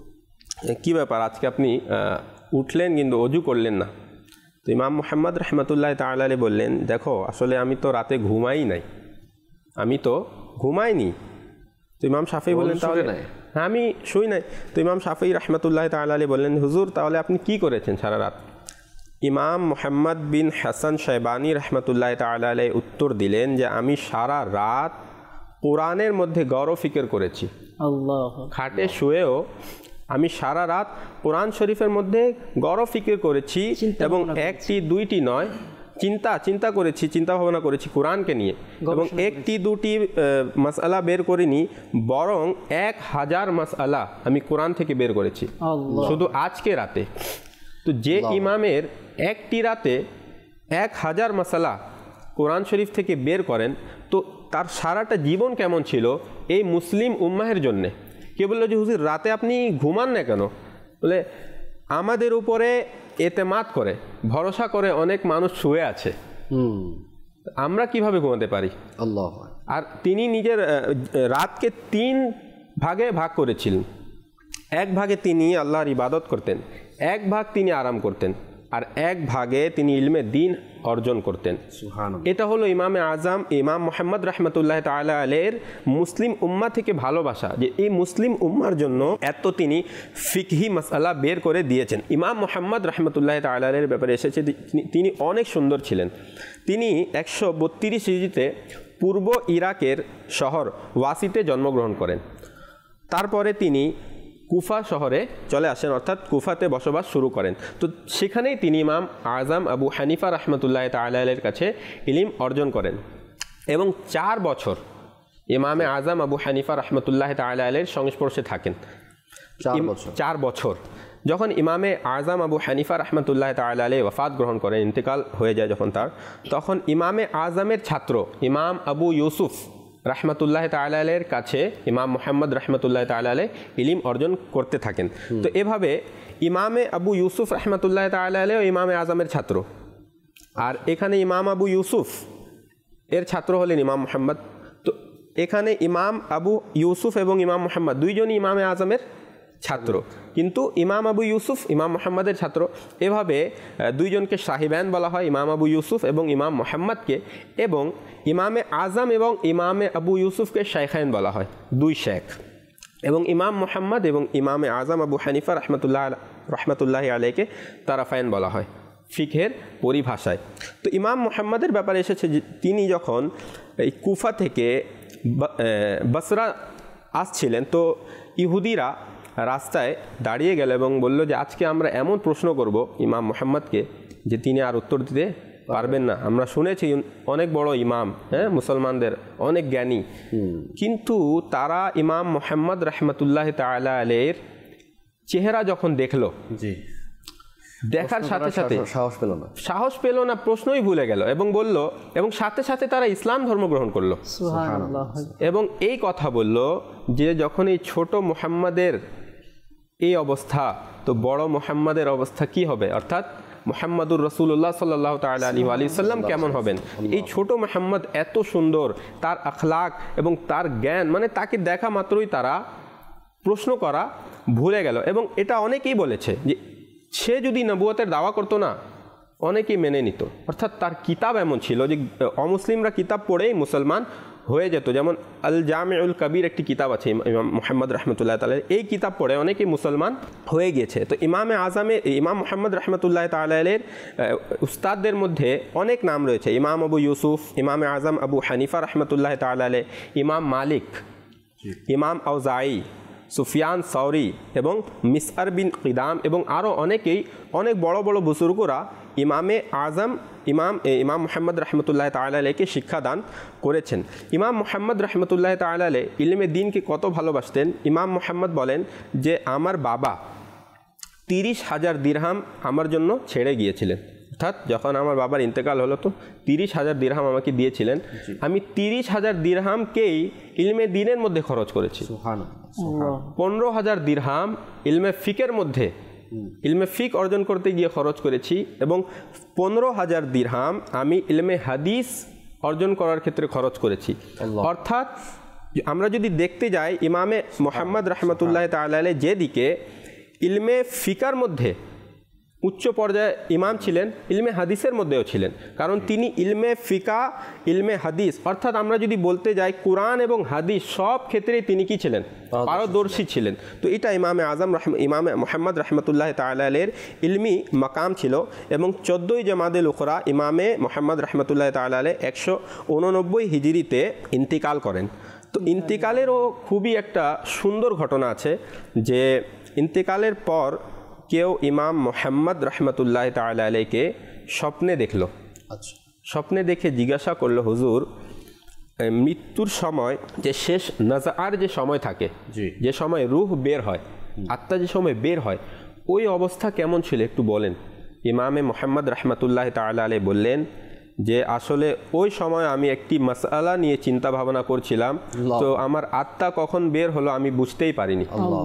S5: কী ব্যাপার, আজকে আপনি উঠলেন কিন্তু অজু করলেন না? তো ইমাম মুহাম্মদ রহমতুল্লাহ তাআলা বললেন, দেখো আসলে আমি তো রাতে ঘুমাই নাই, আমি তো ঘুমাইনি। তো ইমাম শাফেঈ বললেন, তাহলে হ্যাঁ আমি শুই নাই। তো ইমাম শাফেঈ রহমতুল্লাহ তাআলা বললেন, হুজুর তাহলে আপনি কি করেছেন সারা রাত? ইমাম মুহাম্মদ বিন হাসান শেবানী রহমতুল্লাহ তাআলা আলাইহি উত্তর দিলেন যে আমি সারা রাত কোরআনের মধ্যে গৌর ফিকির করেছি।
S6: আল্লাহ,
S5: খাটে শুয়েও আমি সারা রাত কোরআন শরীফের মধ্যে গৌর ফিকির করেছি, এবং একটি দুইটি নয়, চিন্তা চিন্তা করেছি, চিন্তা ভাবনা করেছি কোরআনকে নিয়ে। এবং একটি দুটি মাসআলা বের করিনি, বরং এক হাজার মাসআলা আমি কোরআন থেকে বের করেছি শুধু আজকে রাতে। তো যে ইমামের একটি রাতে এক হাজার মাসালা কোরআন শরীফ থেকে বের করেন, তো তার সারাটা জীবন কেমন ছিল এই মুসলিম উম্মাহের জন্যে। কে বললো যে হুজুর রাতে আপনি ঘুমান না কেন? বলে আমাদের উপরে এতেমাদ করে, ভরসা করে অনেক মানুষ শুয়ে আছে, আমরা কিভাবে ঘুমাতে পারি?
S2: আল্লাহ।
S5: আর তিনি নিজের রাতকে তিন ভাগে ভাগ করেছিলেন। এক ভাগে তিনি আল্লাহর ইবাদত করতেন, এক ভাগ তিনি আরাম করতেন। আর এক ভাগে তিনি ইলমে দিন অর্জন করতেন। এটা হলো ইমামে আজম ইমাম মুহাম্মদ রহমতুল্লাহ তাআলা আলাইহির মুসলিম উম্মাহ থেকে ভালোবাসা, যে এই মুসলিম উম্মার জন্য এত তিনি ফিকহি মাসআলা বের করে দিয়েছেন। ইমাম মুহাম্মদ রহমতুল্লাহ তাআলা আলাইহির ব্যাপারে এসেছে তিনি অনেক সুন্দর ছিলেন। তিনি একশো বত্রিশ হিজরিতে পূর্ব ইরাকের শহর ওয়াসিতে জন্মগ্রহণ করেন। তারপরে তিনি কুফা শহরে চলে আসেন, অর্থাৎ কুফাতে বসবাস শুরু করেন। তো সেখানেই তিনি ইমাম আজম আবু হানিফা রহমতুল্লাহ তাআলা আলাইহির কাছে ইলম অর্জন করেন এবং চার বছর ইমামে আজম আবু হানিফা রহমতুল্লাহ তাআলা আলাইহির সংস্পর্শে থাকেন।
S2: চার বছর
S5: চার বছর যখন ইমামে আজম আবু হানিফা রহমতুল্লাহ তাআলা আলাইহি ওয়াফাত গ্রহণ করেন, ইন্তেকাল হয়ে যায় যখন তার, তখন ইমামে আজমের ছাত্র ইমাম আবু ইউসুফ রহমতুল্লাহ তাআলা আলাইহির কাছে ইমাম মুহাম্মদ রহমতুল্লাহ তাআলা আলাইহি ইলম অর্জন করতে থাকেন। তো এভাবে ইমামে আবু ইউসুফ রহমতুল্লাহ তাআলা আলাইহি ইমামে আজমের ছাত্র, আর এখানে ইমাম আবু ইউসুফ এর ছাত্র হলেন ইমাম মুহাম্মদ। তো এখানে ইমাম আবু ইউসুফ এবং ইমাম মুহাম্মদ দুইজনই ইমামে আজমের ছাত্র, কিন্তু ইমাম আবু ইউসুফ ইমাম মুহাম্মদের ছাত্র। এভাবে দুইজনকে সাহিবান বলা হয়, ইমাম আবু ইউসুফ এবং ইমাম মুহাম্মদকে, এবং ইমামে আজম এবং ইমামে আবু ইউসুফকে শাইখাইন বলা হয়, দুই শেখ। এবং ইমাম মুহাম্মদ এবং ইমামে আজম আবু হানিফা রহমতুল্লাহ রহমতুল্লাহ আলাইহিকে তারাফাইন বলা হয় ফিকহের পরিভাষায়। তো ইমাম মুহাম্মদের ব্যাপারে এসেছে যে তিনি যখন এই কুফা থেকে বসরা আসছিলেন, তো ইহুদিরা রাস্তায় দাঁড়িয়ে গেল এবং বলল যে আজকে আমরা এমন প্রশ্ন করব ইমাম মুহাম্মদকে যে তিনি আর উত্তর দিতে পারবেন না। আমরা শুনেছি অনেক বড় ইমাম, হ্যাঁ, মুসলমানদের অনেক জ্ঞানী, কিন্তু তারা ইমাম মুহাম্মদ রহমতুল্লাহ তাআলা আলাইহির চেহারা যখন দেখলো, জি, দেখার সাথে সাথে
S2: সাহস পেল না
S5: সাহস পেল না প্রশ্নই ভুলে গেল এবং বলল, এবং সাথে সাথে তারা ইসলাম ধর্ম গ্রহণ করলো। এবং এই কথা বলল যে যখন এই ছোট মুহাম্মাদের এই অবস্থা, তো বড় মুহাম্মাদের অবস্থা কি হবে, অর্থাৎ মুহাম্মাদুর রাসূলুল্লাহ সাল্লাল্লাহু তাআলা আলাইহি ওয়া সাল্লাম কেমন হবেন। এই ছোট মুহাম্মদ এত সুন্দর, তার আখলাক এবং তার জ্ঞান, মানে তাকে দেখা মাত্রই তারা প্রশ্ন করা ভুলে গেল। এবং এটা অনেকেই বলেছে যে সে যদি নবুয়তের দাওয়া করতো না, অনেকেই মেনে নিত, অর্থাৎ তার কিতাব এমন ছিল যে অমুসলিমরা কিতাব পড়েই মুসলমান হয়ে যেত। যেমন আল জামিউল কবির একটি কিতাব আছে ইমাম মুহাম্মদ রহমতুল্লাহ তাআলা, এই কিতাব পড়ে অনেকেই মুসলমান হয়ে গিয়েছে। তো ইমামে আজমে ইমাম মুহাম্মদ রহমতুল্লাহ তাআলা আলাইহির উস্তাদদের মধ্যে অনেক নাম রয়েছে, ইমাম আবু ইউসুফ, ইমামে আজম আবু হানিফা রহমতুল্লাহ তাআলা আলাইহি, ইমাম মালিক, ইমাম আউজাঈ, সুফিয়ান সৌরি এবং মিসআর বিন কিদাম এবং আরও অনেকেই, অনেক বড় বড় বুজুর্গরা ইমামে আজম ইমাম ইমাম মুহাম্মদ রহমতুল্লাহ তাআলা আলাইহিকে শিক্ষাদান করেছেন। ইমাম মুহাম্মদ রহমতুল্লাহ তাআলা আলাইহি ইলমে দ্বীনকে কত ভালোবাসতেন। ইমাম মুহাম্মদ বলেন যে আমার বাবা তিরিশ হাজার দিরহাম আমার জন্য ছেড়ে গিয়েছিলেন, অর্থাৎ যখন আমার বাবার ইন্তেকাল হলো তো তিরিশ হাজার দিরহাম আমাকে দিয়েছিলেন, আমি তিরিশ হাজার দিরহামকেই ইলমে দ্বীনের মধ্যে খরচ করেছি। পনেরো হাজার দিরহাম ইলমে ফিকের মধ্যে ইলমে ফিক অর্জন করতে গিয়ে খরচ করেছি, এবং পনেরো হাজার দিরহাম আমি ইলমে হাদিস অর্জন করার ক্ষেত্রে খরচ করেছি। অর্থাৎ আমরা যদি দেখতে যাই ইমামে মুহাম্মদ রহমতুল্লাহ তাআলা আলাইহি যেদিকে ইলমে ফিকার মধ্যে উচ্চ পর্যায়ে ইমাম ছিলেন, ইলমে হাদিসের মধ্যেও ছিলেন, কারণ তিনি ইলমে ফিকা, ইলমে হাদিস, অর্থাৎ আমরা যদি বলতে যাই কোরআন এবং হাদিস সব ক্ষেত্রেই তিনি কি ছিলেন, পারদর্শী ছিলেন। তো এটা ইমামে আজম ইমামে মুহাম্মদ রহমতুল্লাহ তাআলা আলাইহির ইলমি মাকাম ছিল। এবং চোদ্দোই জামাদুল উখরা ইমামে মুহাম্মদ রহমতুল্লাহ তাআলা আলাইহি একশো উননব্বই হিজরিতে ইন্তিকাল করেন। তো ইন্তিকালেরও খুবই একটা সুন্দর ঘটনা আছে যে ইন্তিকালের পর কেউ ইমাম মুহাম্মদ রহমতুল্লাহ তাআলা আলাইহিকে স্বপ্নে দেখলো। আচ্ছা, স্বপ্নে দেখে জিজ্ঞাসা করলো, হুজুর মৃত্যুর সময় যে শেষ নাজার যে সময় থাকে, যে সময় রূহ বের হয়, আত্মা যে সময় বের হয়, ওই অবস্থা কেমন ছিল একটু বলেন। ইমামে মুহাম্মদ রহমতুল্লাহ তাআলা আলাইহি বললেন যে আসলে ওই সময় আমি একটি মাসআলা নিয়ে চিন্তা ভাবনা করছিলাম, তো আমার আত্মা কখন বের হলো আমি বুঝতেই পারিনি।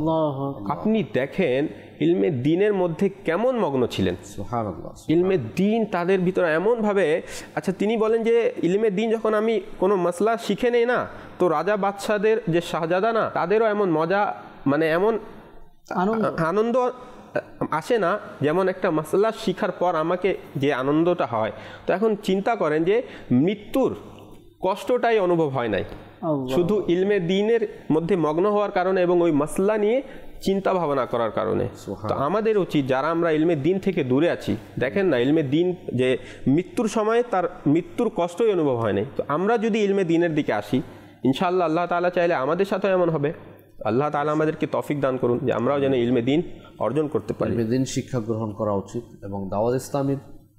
S5: আপনি দেখেন ইলমে দ্বীনের মধ্যে কেমন মগ্ন ছিলেন। সুবহানাল্লাহ, ইলমে দ্বীন তাদের ভিতরে এমনভাবে, আচ্ছা তিনি বলেন যে ইলমে দ্বীন যখন আমি কোনো মাসলা শিখে নেই না, তো রাজা বাদশাদের যে শাহজাদা না, তাদেরও এমন মজা, মানে এমন আনন্দ আসে না, যেমন একটা মাসলা শিখার পর আমাকে যে আনন্দটা হয়, তো এখন চিন্তা করেন যে মৃত্যুর কষ্টটাই অনুভব হয় নাই, শুধু ইলমে দ্বীনের মধ্যে মগ্ন হওয়ার কারণে এবং ওই মাসলা নিয়ে চিন্তা ভাবনা করার কারণে। তো আমাদের উচিত, যারা আমরা ইলমে দ্বীন থেকে দূরে আছি, দেখেন না ইলমে দ্বীন যে মৃত্যুর সময় তার মৃত্যুর কষ্টই অনুভব হয় নাই, তো আমরা যদি ইলমে দ্বীনের দিকে আসি, ইনশাআল্লাহ আল্লাহ তাআলা চাইলে আমাদের সাথে এমন হবে। আল্লাহ তাআলা আমাদেরকে তৌফিক দান করুন যে আমরাও যেন ইলমে দ্বীন অর্জন করতে পারি।
S2: ইলমে দ্বীন শিক্ষা গ্রহণ করা উচিত এবং দাওয়াত ইসলামের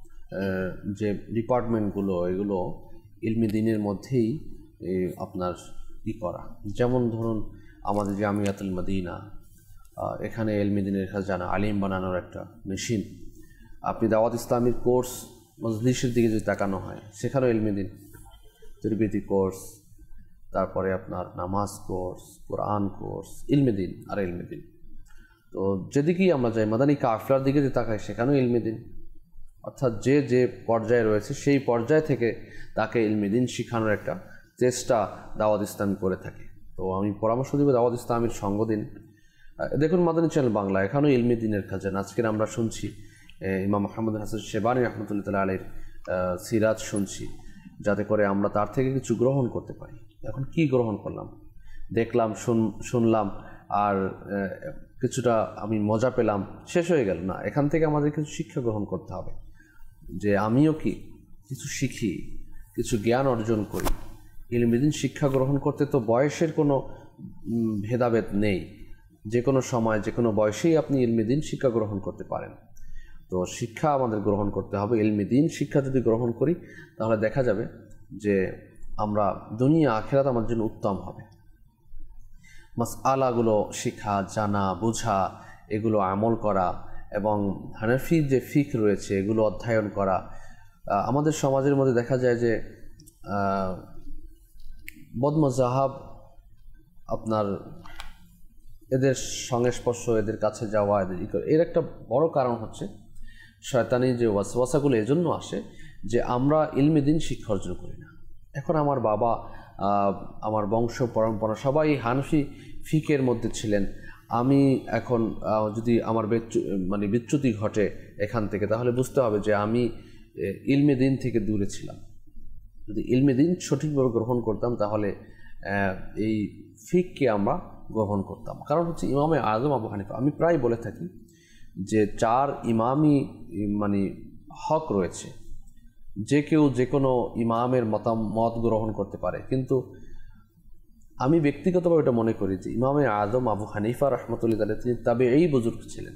S2: যে ডিপার্টমেন্টগুলো এগুলো ইলমে দ্বীনের মধ্যেই আপনার ই করা। যেমন ধরুন আমাদের জামিয়াতুল মদিনা, এখানে ইলমে দ্বীনের খাজানা আলিম বানানোর একটা মেশিন। আপনি দাওয়াত ইসলামের কোর্স মজলিসের দিকে যদি তাকানো হয়, সেখানেও ইলমে দ্বীন, তরবিয়তি কোর্স, তারপরে আপনার নামাজ কোর্স, কোরআন কোর্স, ইলমে দ্বীন আর ইলমে দ্বীন। তো যেদিকেই আমরা যাই, মাদানী কাফলার দিকে যে তাকাই, সেখানেও ইলমে দ্বীন। অর্থাৎ যে যে পর্যায়ে রয়েছে সেই পর্যায় থেকে তাকে ইলমে দ্বীন শিখানোর একটা চেষ্টা দাওয়াত ইসলাম করে থাকে। তো আমি পরামর্শ দিব দাওয়াত ইসলামের সঙ্গ দিন। দেখুন মাদানী চ্যানেল বাংলা, এখানেও ইলমে দ্বীনের খাজানা। আজকের আমরা শুনছি ইমাম মুহাম্মদ হাসান শেবানী রহমতুল্লাহ তাআলা আলাইহির সিরাত শুনছি, যাতে করে আমরা তার থেকে কিছু গ্রহণ করতে পারি। এখন কি গ্রহণ করলাম, দেখলাম, শুনলাম, আর কিছুটা আমি মজা পেলাম, শেষ হয়ে গেল না। এখান থেকে আমাদের কিছু শিক্ষা গ্রহণ করতে হবে, যে আমিও কি কিছু শিখি, কিছু জ্ঞান অর্জন করি। ইলমে দ্বীন শিক্ষা গ্রহণ করতে তো বয়সের কোনো ভেদাভেদ নেই, যে কোনো সময় যে কোনো বয়সেই আপনি ইলমে দ্বীন শিক্ষা গ্রহণ করতে পারেন। তো শিক্ষা আমাদের গ্রহণ করতে হবে। ইলমে দ্বীন শিক্ষা যদি গ্রহণ করি, তাহলে দেখা যাবে যে আমরা দুনিয়া আখিরাত আমার জন্য উত্তম হবে। মাসআলাগুলো শেখা, জানা, বোঝা, এগুলো আমল করা এবং হানাফি যে ফিক রয়েছে এগুলো অধ্যয়ন করা। আমাদের সমাজের মধ্যে দেখা যায় যে বদমজাহাব আপনার এদের সংস্পর্শ, এদের কাছে যাওয়া, এদের ই করে, এর একটা বড় কারণ হচ্ছে শয়তানি যে ওয়াসওয়াসাগুলো এজন্য আসে যে আমরা ইলমে দ্বীন শিক্ষা অর্জন করি না। এখন আমার বাবা, আমার বংশ পরম্পরা সবাই হানফি ফিকের মধ্যে ছিলেন। আমি এখন যদি আমার মানে বিচ্যুতি ঘটে এখান থেকে, তাহলে বুঝতে হবে যে আমি ইলমে দ্বীন থেকে দূরে ছিলাম। যদি ইলমে দ্বীন সঠিকভাবে গ্রহণ করতাম, তাহলে এই ফিককে আমরা গ্রহণ করতাম। কারণ হচ্ছে ইমামে আজম আবু হানিফা, আমি প্রায় বলে থাকি যে চার ইমামই মানে হক রয়েছে, যে কেউ যে কোনো ইমামের মতামত গ্রহণ করতে পারে। কিন্তু আমি ব্যক্তিগতভাবে এটা মনে করি যে ইমামে আজম আবু হানিফা রহমতুল্লাহ আলাইহি তিনি তাবেঈ বুজুর্গ ছিলেন,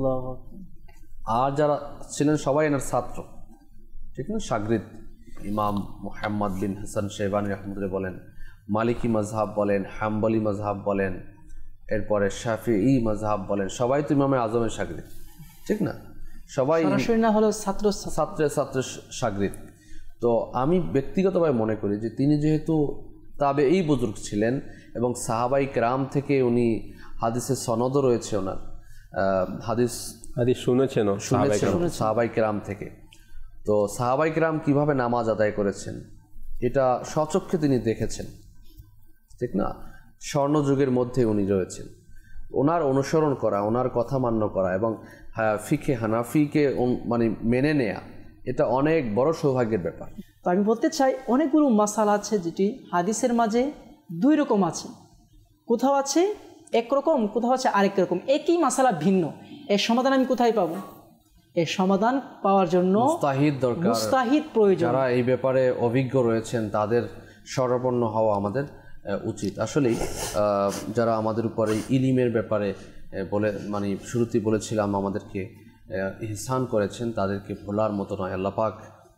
S2: আর যারা ছিলেন সবাই এনার ছাত্র, ঠিক না, শাগরিদ। ইমাম মুহাম্মদ বিন হাসান শেবানী রহমতুল্লাহ বলেন, মালিকি মাজহাব বলেন, হাম্বলি মাজহাব বলেন, এরপরে শাফিঈ মাজহাব বলেন, সবাই তো ইমামে আজমের শাগরিদ, ঠিক না, সবাই
S6: না হলো ছাত্র
S2: ছাত্রের ছাত্র শাগরিদ। তো আমি ব্যক্তিগতভাবে মনে করি যে তিনি যেহেতু তাবেঈ বুজুর্গ ছিলেন এবং সাহাবাই কেরাম থেকে উনি হাদিসের সনদও রয়েছে, ওনার হাদিস
S5: হাদিস শুনেছেন
S2: শুনেছেন সাহাবাই কেরাম থেকে। তো সাহাবাই কেরাম কীভাবে নামাজ আদায় করেছেন এটা স্বচক্ষে তিনি দেখেছেন, ঠিক না, স্বর্ণযুগের মধ্যে উনি রয়েছেন। ওনার অনুসরণ করা, ওনার কথা মান্য করা এবং ফিকে হানাফিকে মানে মেনে নেয়া, এটা অনেক বড় সৌভাগ্যের ব্যাপার।
S6: তো আমি বলতে চাই অনেকগুলো মাসালা আছে যেটি হাদিসের মাঝে দুই রকম আছে, কোথাও আছে একরকম, কোথাও আছে আরেক রকম, একই মাসালা ভিন্ন। এর সমাধান আমি কোথায় পাবো? এর সমাধান পাওয়ার জন্য
S2: মুস্তাহিদ দরকার,
S6: মুস্তাহিদ প্রয়োজন।
S2: যারা এই ব্যাপারে অভিজ্ঞ রয়েছেন তাদের শরণাপন্ন হওয়া আমাদের উচিত। আসলেই যারা আমাদের উপরে ইলিমের ব্যাপারে বলে মানে শুরুতেই বলেছিলাম আমাদেরকে ইহসান করেছেন, তাদেরকে ভোলার মতো নয়। আল্লাহ পাক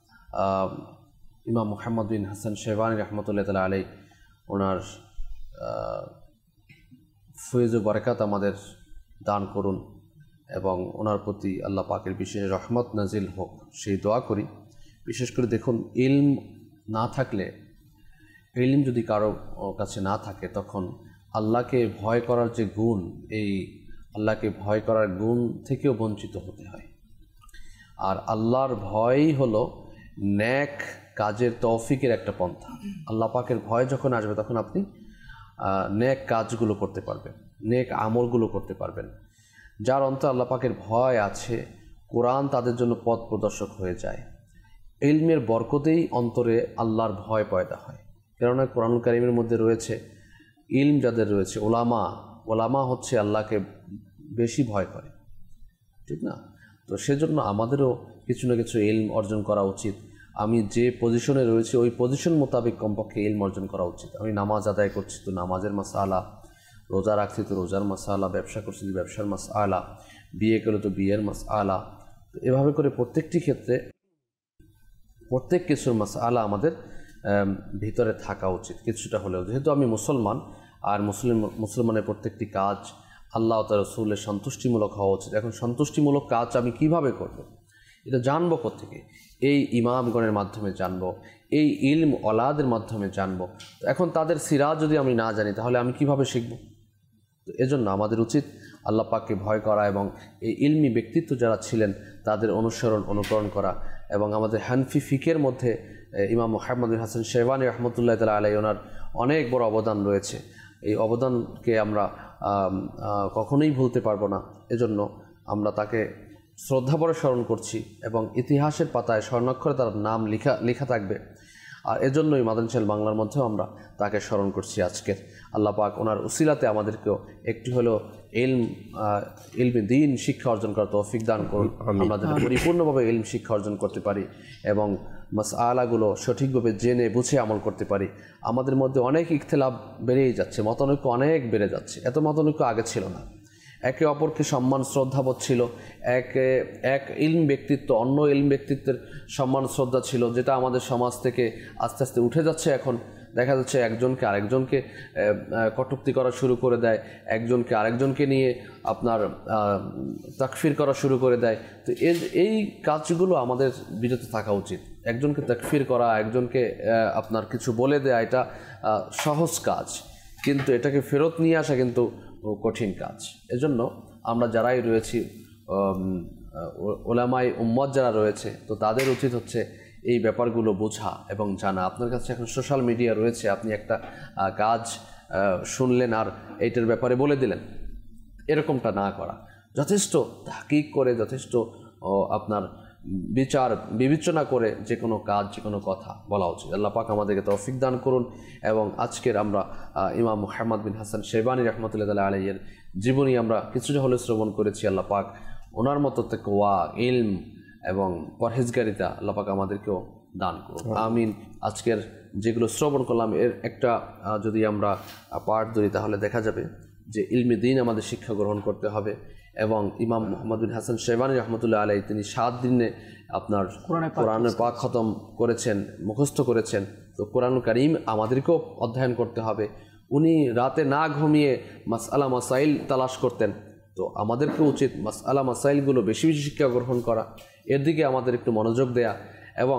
S2: ইমাম মুহাম্মদ বিন হাসান শেবানী রহমতুল্লাহ তাআলা আলাইহি ওনার ফয়েজ ও বরকত আমাদের দান করুন এবং ওনার প্রতি আল্লাহ পাকের বিশেষ রহমত নাজিল হোক, সেই দোয়া করি। বিশেষ করে দেখুন, ইলম না থাকলে, ইলম যদি কারো কাছে না থাকে, তখন আল্লাহকে ভয় করার যে গুণ, এই আল্লাহকে ভয় করার গুণ থেকেও বঞ্চিত হতে হয়। আর আল্লাহর ভয়ই হলো ন্যাক কাজের তৌফিকের একটা পন্থা। আল্লাহ পাকের ভয় যখন আসবে, তখন আপনি ন্যাক কাজগুলো করতে পারবেন, নেক আমলগুলো করতে পারবেন। যার অন্তরে আল্লাহ পাকের ভয় আছে, কোরআন তাদের জন্য পথ প্রদর্শক হয়ে যায়। ইলমের বরকতেই অন্তরে আল্লাহর ভয় পয়দা হয়। কেননা কোরআন কারীমের মধ্যে রয়েছে ইলম যাদের রয়েছে, ওলামা ওলামা হচ্ছে আল্লাহকে বেশি ভয় করে, ঠিক না? তো সেজন্য আমাদেরও কিছু না কিছু ইলম অর্জন করা উচিত। আমি যে পজিশনে রয়েছি ওই পজিশন মোতাবেক কমপক্ষে ইলম অর্জন করা উচিত। আমি নামাজ আদায় করছি তো নামাজের মাসআলা, রোজা রাখছি তো রোজার মাসআলা, ব্যবসা করছি তো ব্যবসার মাসআলা, বিয়ে করলে তো বিয়ের মাসআলা। তো এভাবে করে প্রত্যেকটি ক্ষেত্রে প্রত্যেক কিছুর মাসআলা আমাদের ভিতরে থাকা উচিত কিছুটা হলেও। যেহেতু আমি মুসলমান, আর মুসলিম মুসলমানের প্রত্যেকটি কাজ আল্লাহ তার রাসূলের সন্তুষ্টিমূলক হওয়া উচিত। এখন সন্তুষ্টিমূলক কাজ আমি কিভাবে করব, এটা জানবো কোত্থেকে? এই ইমামগণের মাধ্যমে জানবো, এই ইলম ওলাদের মাধ্যমে জানবো। তো এখন তাদের সিরাজ যদি আমি না জানি তাহলে আমি কিভাবে শিখব? তো এজন্য আমাদের উচিত আল্লাহ পাককে ভয় করা এবং এই ইলমি ব্যক্তিত্ব যারা ছিলেন তাদের অনুসরণ অনুকরণ করা। এবং আমাদের হানফি ফিকের মধ্যে ইমাম মুহাম্মদ বিন হাসান শেরবানী রহমতুল্লাহ তাআলা আলাইহি ওনার অনেক বড় অবদান রয়েছে। এই অবদানকে আমরা কখনোই ভুলতে পারবো না। এজন্য আমরা তাকে শ্রদ্ধাভরে স্মরণ করছি এবং ইতিহাসের পাতায় স্বর্ণাক্ষরে তার নাম লেখা লেখা থাকবে। আর এজন্যই মাদানী চ্যানেল বাংলার মধ্যেও আমরা তাকে স্মরণ করছি আজকের। আল্লাহ পাক ওনার উসিলাতে আমাদেরকেও একটু হলেও ইলম ইলমে দ্বীন শিক্ষা অর্জন করার তৌফিক দান করুন। আমরা যেন পরিপূর্ণভাবে ইলম শিক্ষা অর্জন করতে পারি এবং মাসআলাগুলো সঠিকভাবে জেনে বুঝে আমল করতে পারি। আমাদের মধ্যে অনেক ইখতিলাফ বেড়েই যাচ্ছে, মতানৈক্য অনেক বেড়ে যাচ্ছে। এত মতানৈক্য আগে ছিল না। একে অপরকে সম্মান শ্রদ্ধাবোধ ছিল, এক এক ইলম ব্যক্তিত্ব অন্য ইলম ব্যক্তিত্বের সম্মান শ্রদ্ধা ছিল, যেটা আমাদের সমাজ থেকে আস্তে আস্তে উঠে যাচ্ছে। এখন দেখা যাচ্ছে একজনকে আরেকজনকে কটূক্তি করা শুরু করে দেয়, একজনকে আরেকজনকে নিয়ে আপনার তাকফির করা শুরু করে দেয়। তো এর এই কাজগুলো আমাদের বিরত থাকা উচিত। একজনকে তাকফির করা, একজনকে আপনার কিছু বলে দেয়া, এটা সহজ কাজ, কিন্তু এটাকে ফেরত নিয়ে আসা কিন্তু কঠিন কাজ। এজন্য আমরা যারাই রয়েছি ওলামায়ে উম্মত যারা রয়েছে, তো তাদের উচিত হচ্ছে এই ব্যাপারগুলো বোঝা এবং জানা। আপনার কাছে এখন সোশ্যাল মিডিয়া রয়েছে, আপনি একটা কাজ শুনলেন আর এইটার ব্যাপারে বলে দিলেন, এরকমটা না করা, যথেষ্ট তাহকিক করে, যথেষ্ট আপনার বিচার বিবেচনা করে যে কোনো কাজ যে কোনো কথা বলা উচিত। আল্লাহ পাক আমাদেরকে তৌফিক দান করুন। এবং আজকের আমরা ইমাম মুহাম্মদ বিন হাসান শেরবানী রহমতুল্লাহ আলাইহির জীবনী আমরা কিছুটা হলে শ্রবণ করেছি। আল্লাহ পাক ওনার মতো তাকওয়া, ইলম এবং পরহেজগারিতা আল্লাহ পাক আমাদেরকেও দান করুন, আমিন। আজকের যেগুলো শ্রবণ করলাম এর একটা যদি আমরা পাঠ ধরি তাহলে দেখা যাবে যে ইলমে দ্বীন আমাদের শিক্ষা গ্রহণ করতে হবে। এবং ইমাম মুহাম্মদ বিন হাসান শেরবানী রহমতুল্লাহ আলাইহি তিনি সাত দিনে আপনার কোরআনের পাক খতম করেছেন, মুখস্থ করেছেন। তো কোরআন কারীম আমাদেরকেও অধ্যয়ন করতে হবে। উনি রাতে না ঘুমিয়ে মাসআলা মাসাইল তালাশ করতেন। তো আমাদেরকে উচিত মাসআলা মাসাইলগুলো বেশি বেশি শিক্ষা গ্রহণ করা, এর দিকে আমাদের একটু মনোযোগ দেয়া এবং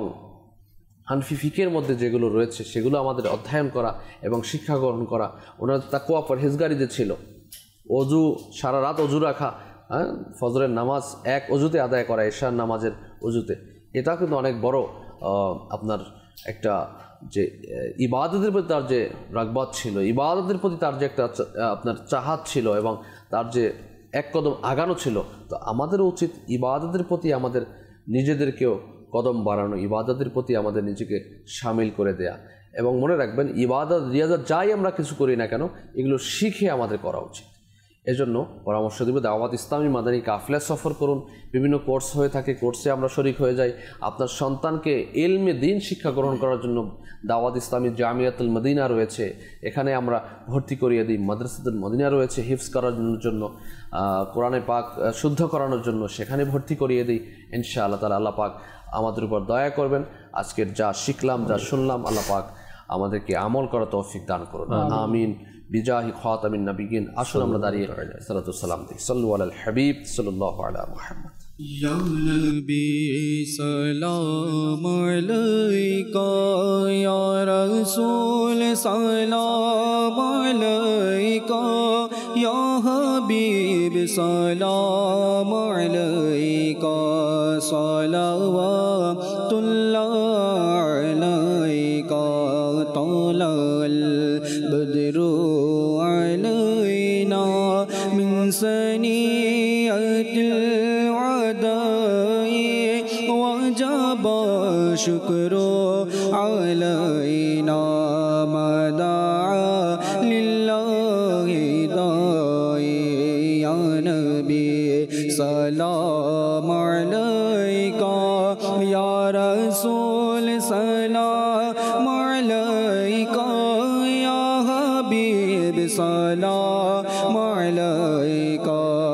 S2: হানফি ফিকের মধ্যে যেগুলো রয়েছে সেগুলো আমাদের অধ্যয়ন করা এবং শিক্ষা গ্রহণ করা। ওনার তাকওয়া পরহেজগারি যে ছিল, অজু সারা রাত অজু রাখা, হ্যাঁ, ফজরের নামাজ এক অজুতে আদায় করা, এশার নামাজের অজুতে, এটা কিন্তু অনেক বড় আপনার একটা যে ইবাদতের প্রতি তার যে রাগবাত ছিল, ইবাদতের প্রতি তার যে একটা আপনার চাহাত ছিল এবং তার যে এক কদম আগানো ছিল। তো আমাদের উচিত ইবাদতের প্রতি আমাদের নিজেদেরকেও কদম বাড়ানো, ইবাদতের প্রতি আমাদের নিজেকে সামিল করে দেয়া। এবং মনে রাখবেন ইবাদত রিয়াজত যাই আমরা কিছু করি না কেন এগুলো শিখে আমাদের করা উচিত। এজন্য পরামর্শ দেব দাওয়াত ইসলামী মাদানী কাফেলা সফর করুন। বিভিন্ন কোর্স হয়ে থাকে, কোর্সে আমরা শরীক হয়ে যাই। আপনার সন্তানকে ইলমে দ্বীন শিক্ষা গ্রহণ করার জন্য দাওয়াত ইসলামী জামিয়াতুল মদিনা রয়েছে, এখানে আমরা ভর্তি করিয়ে দিই। মাদ্রাসাতুল মদিনা রয়েছে হিফজ করার জন্য, কোরআনে পাক শুদ্ধ করানোর জন্য, সেখানে ভর্তি করিয়ে দিই। ইনশাআল্লাহ তাআলা আল্লাহ পাক আমাদের উপর দয়া করবেন। আজকের যা শিখলাম, যা শুনলাম, আল্লাহ পাক আমাদেরকে আমল করা তৌফিক দান করুন, আমিন। বিজাহি খাতামিন নবিয়িন। আসুন আমরা দাঁড়িয়ে সালাতু সালাম দিই। সাল্লু আলাল হাবিব সাল্লাল্লাহু আলা মুহাম্মদ।
S4: ইয়া নবী সালাম আলাইকা, ইয়া রাসূল সালাম আলাইকা, ইয়া হাবিব সালাম আলাইকা, সালাওয়াতুল্লাহ আলাইকা। তালাল বদরু علينا من سنية العداء وجب شكر علينا ما دعا لله داعي يا نبي سلام عليك يا رسول سلام عليك يا حبيب سلام عليك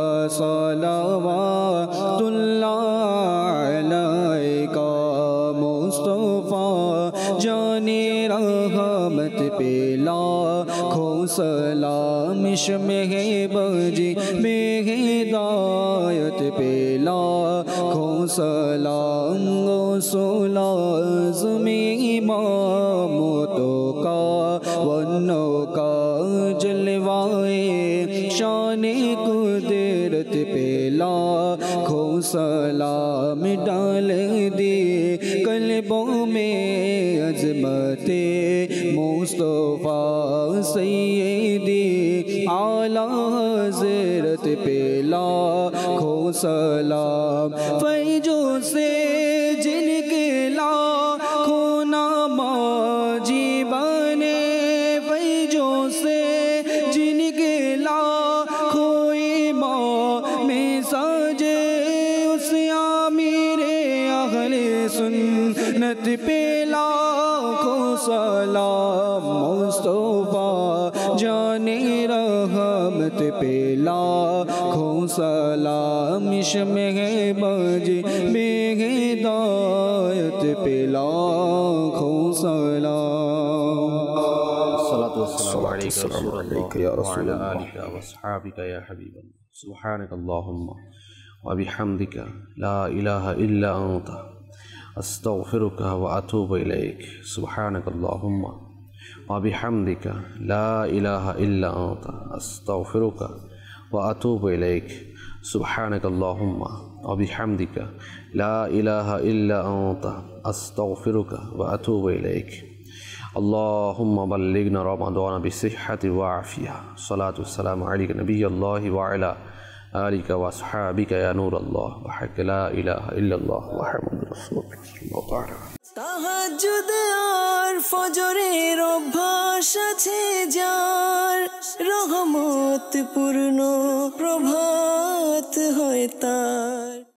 S4: صلوات الله عليك मुस्तफा जाने रहमत पे लाखों सलाम इश्मे बजी बेहिदायत पे लाखों सलाम सोलाज़मी इमामों तो का वन्नो का जलवाए शाने कुदरत पे लाखों सलाम डाल दी कल्बों में अज़मते मुस्तफ़ा सैयदी आला हज़रत पे लाखों सलाम फैजों से जिनके लाखों नमाज़ी बने फैजों से जिनके लाखों इमाम में सजे उस आमीरे अहले सुन्नत पे लाखों सलाम मुस्तफा जाने रहमत पे लाखों सलाम इश्मे बजी बेहिदायत पे लाखों सलाम
S2: الصلاة والسلام عليك يا رسول الله وعلى آلك وأصحابك يا حبيب الله سبحانك اللهم وبحمدك لا إله إلا أنت أستغفرك وأتوب إليك سبحانك اللهم وبحمدك لا إله إلا أنت أستغفرك وأتوب إليك سبحانك اللهم وبحمدك لا إله إلا أنت أستغفرك وأتوب إليك اللهم بلغنا رمضان بصحة وعافية صلاة والسلام عليك نبي الله وعلى آلك وأصحابك يا نور الله وحق لا إله إلا الله محمد رسول الله تعالى
S1: তাহাজ্জুদ আর ফজরের অভ্যাস আছে যার রহমত পূর্ণ প্রভাত হয় তার।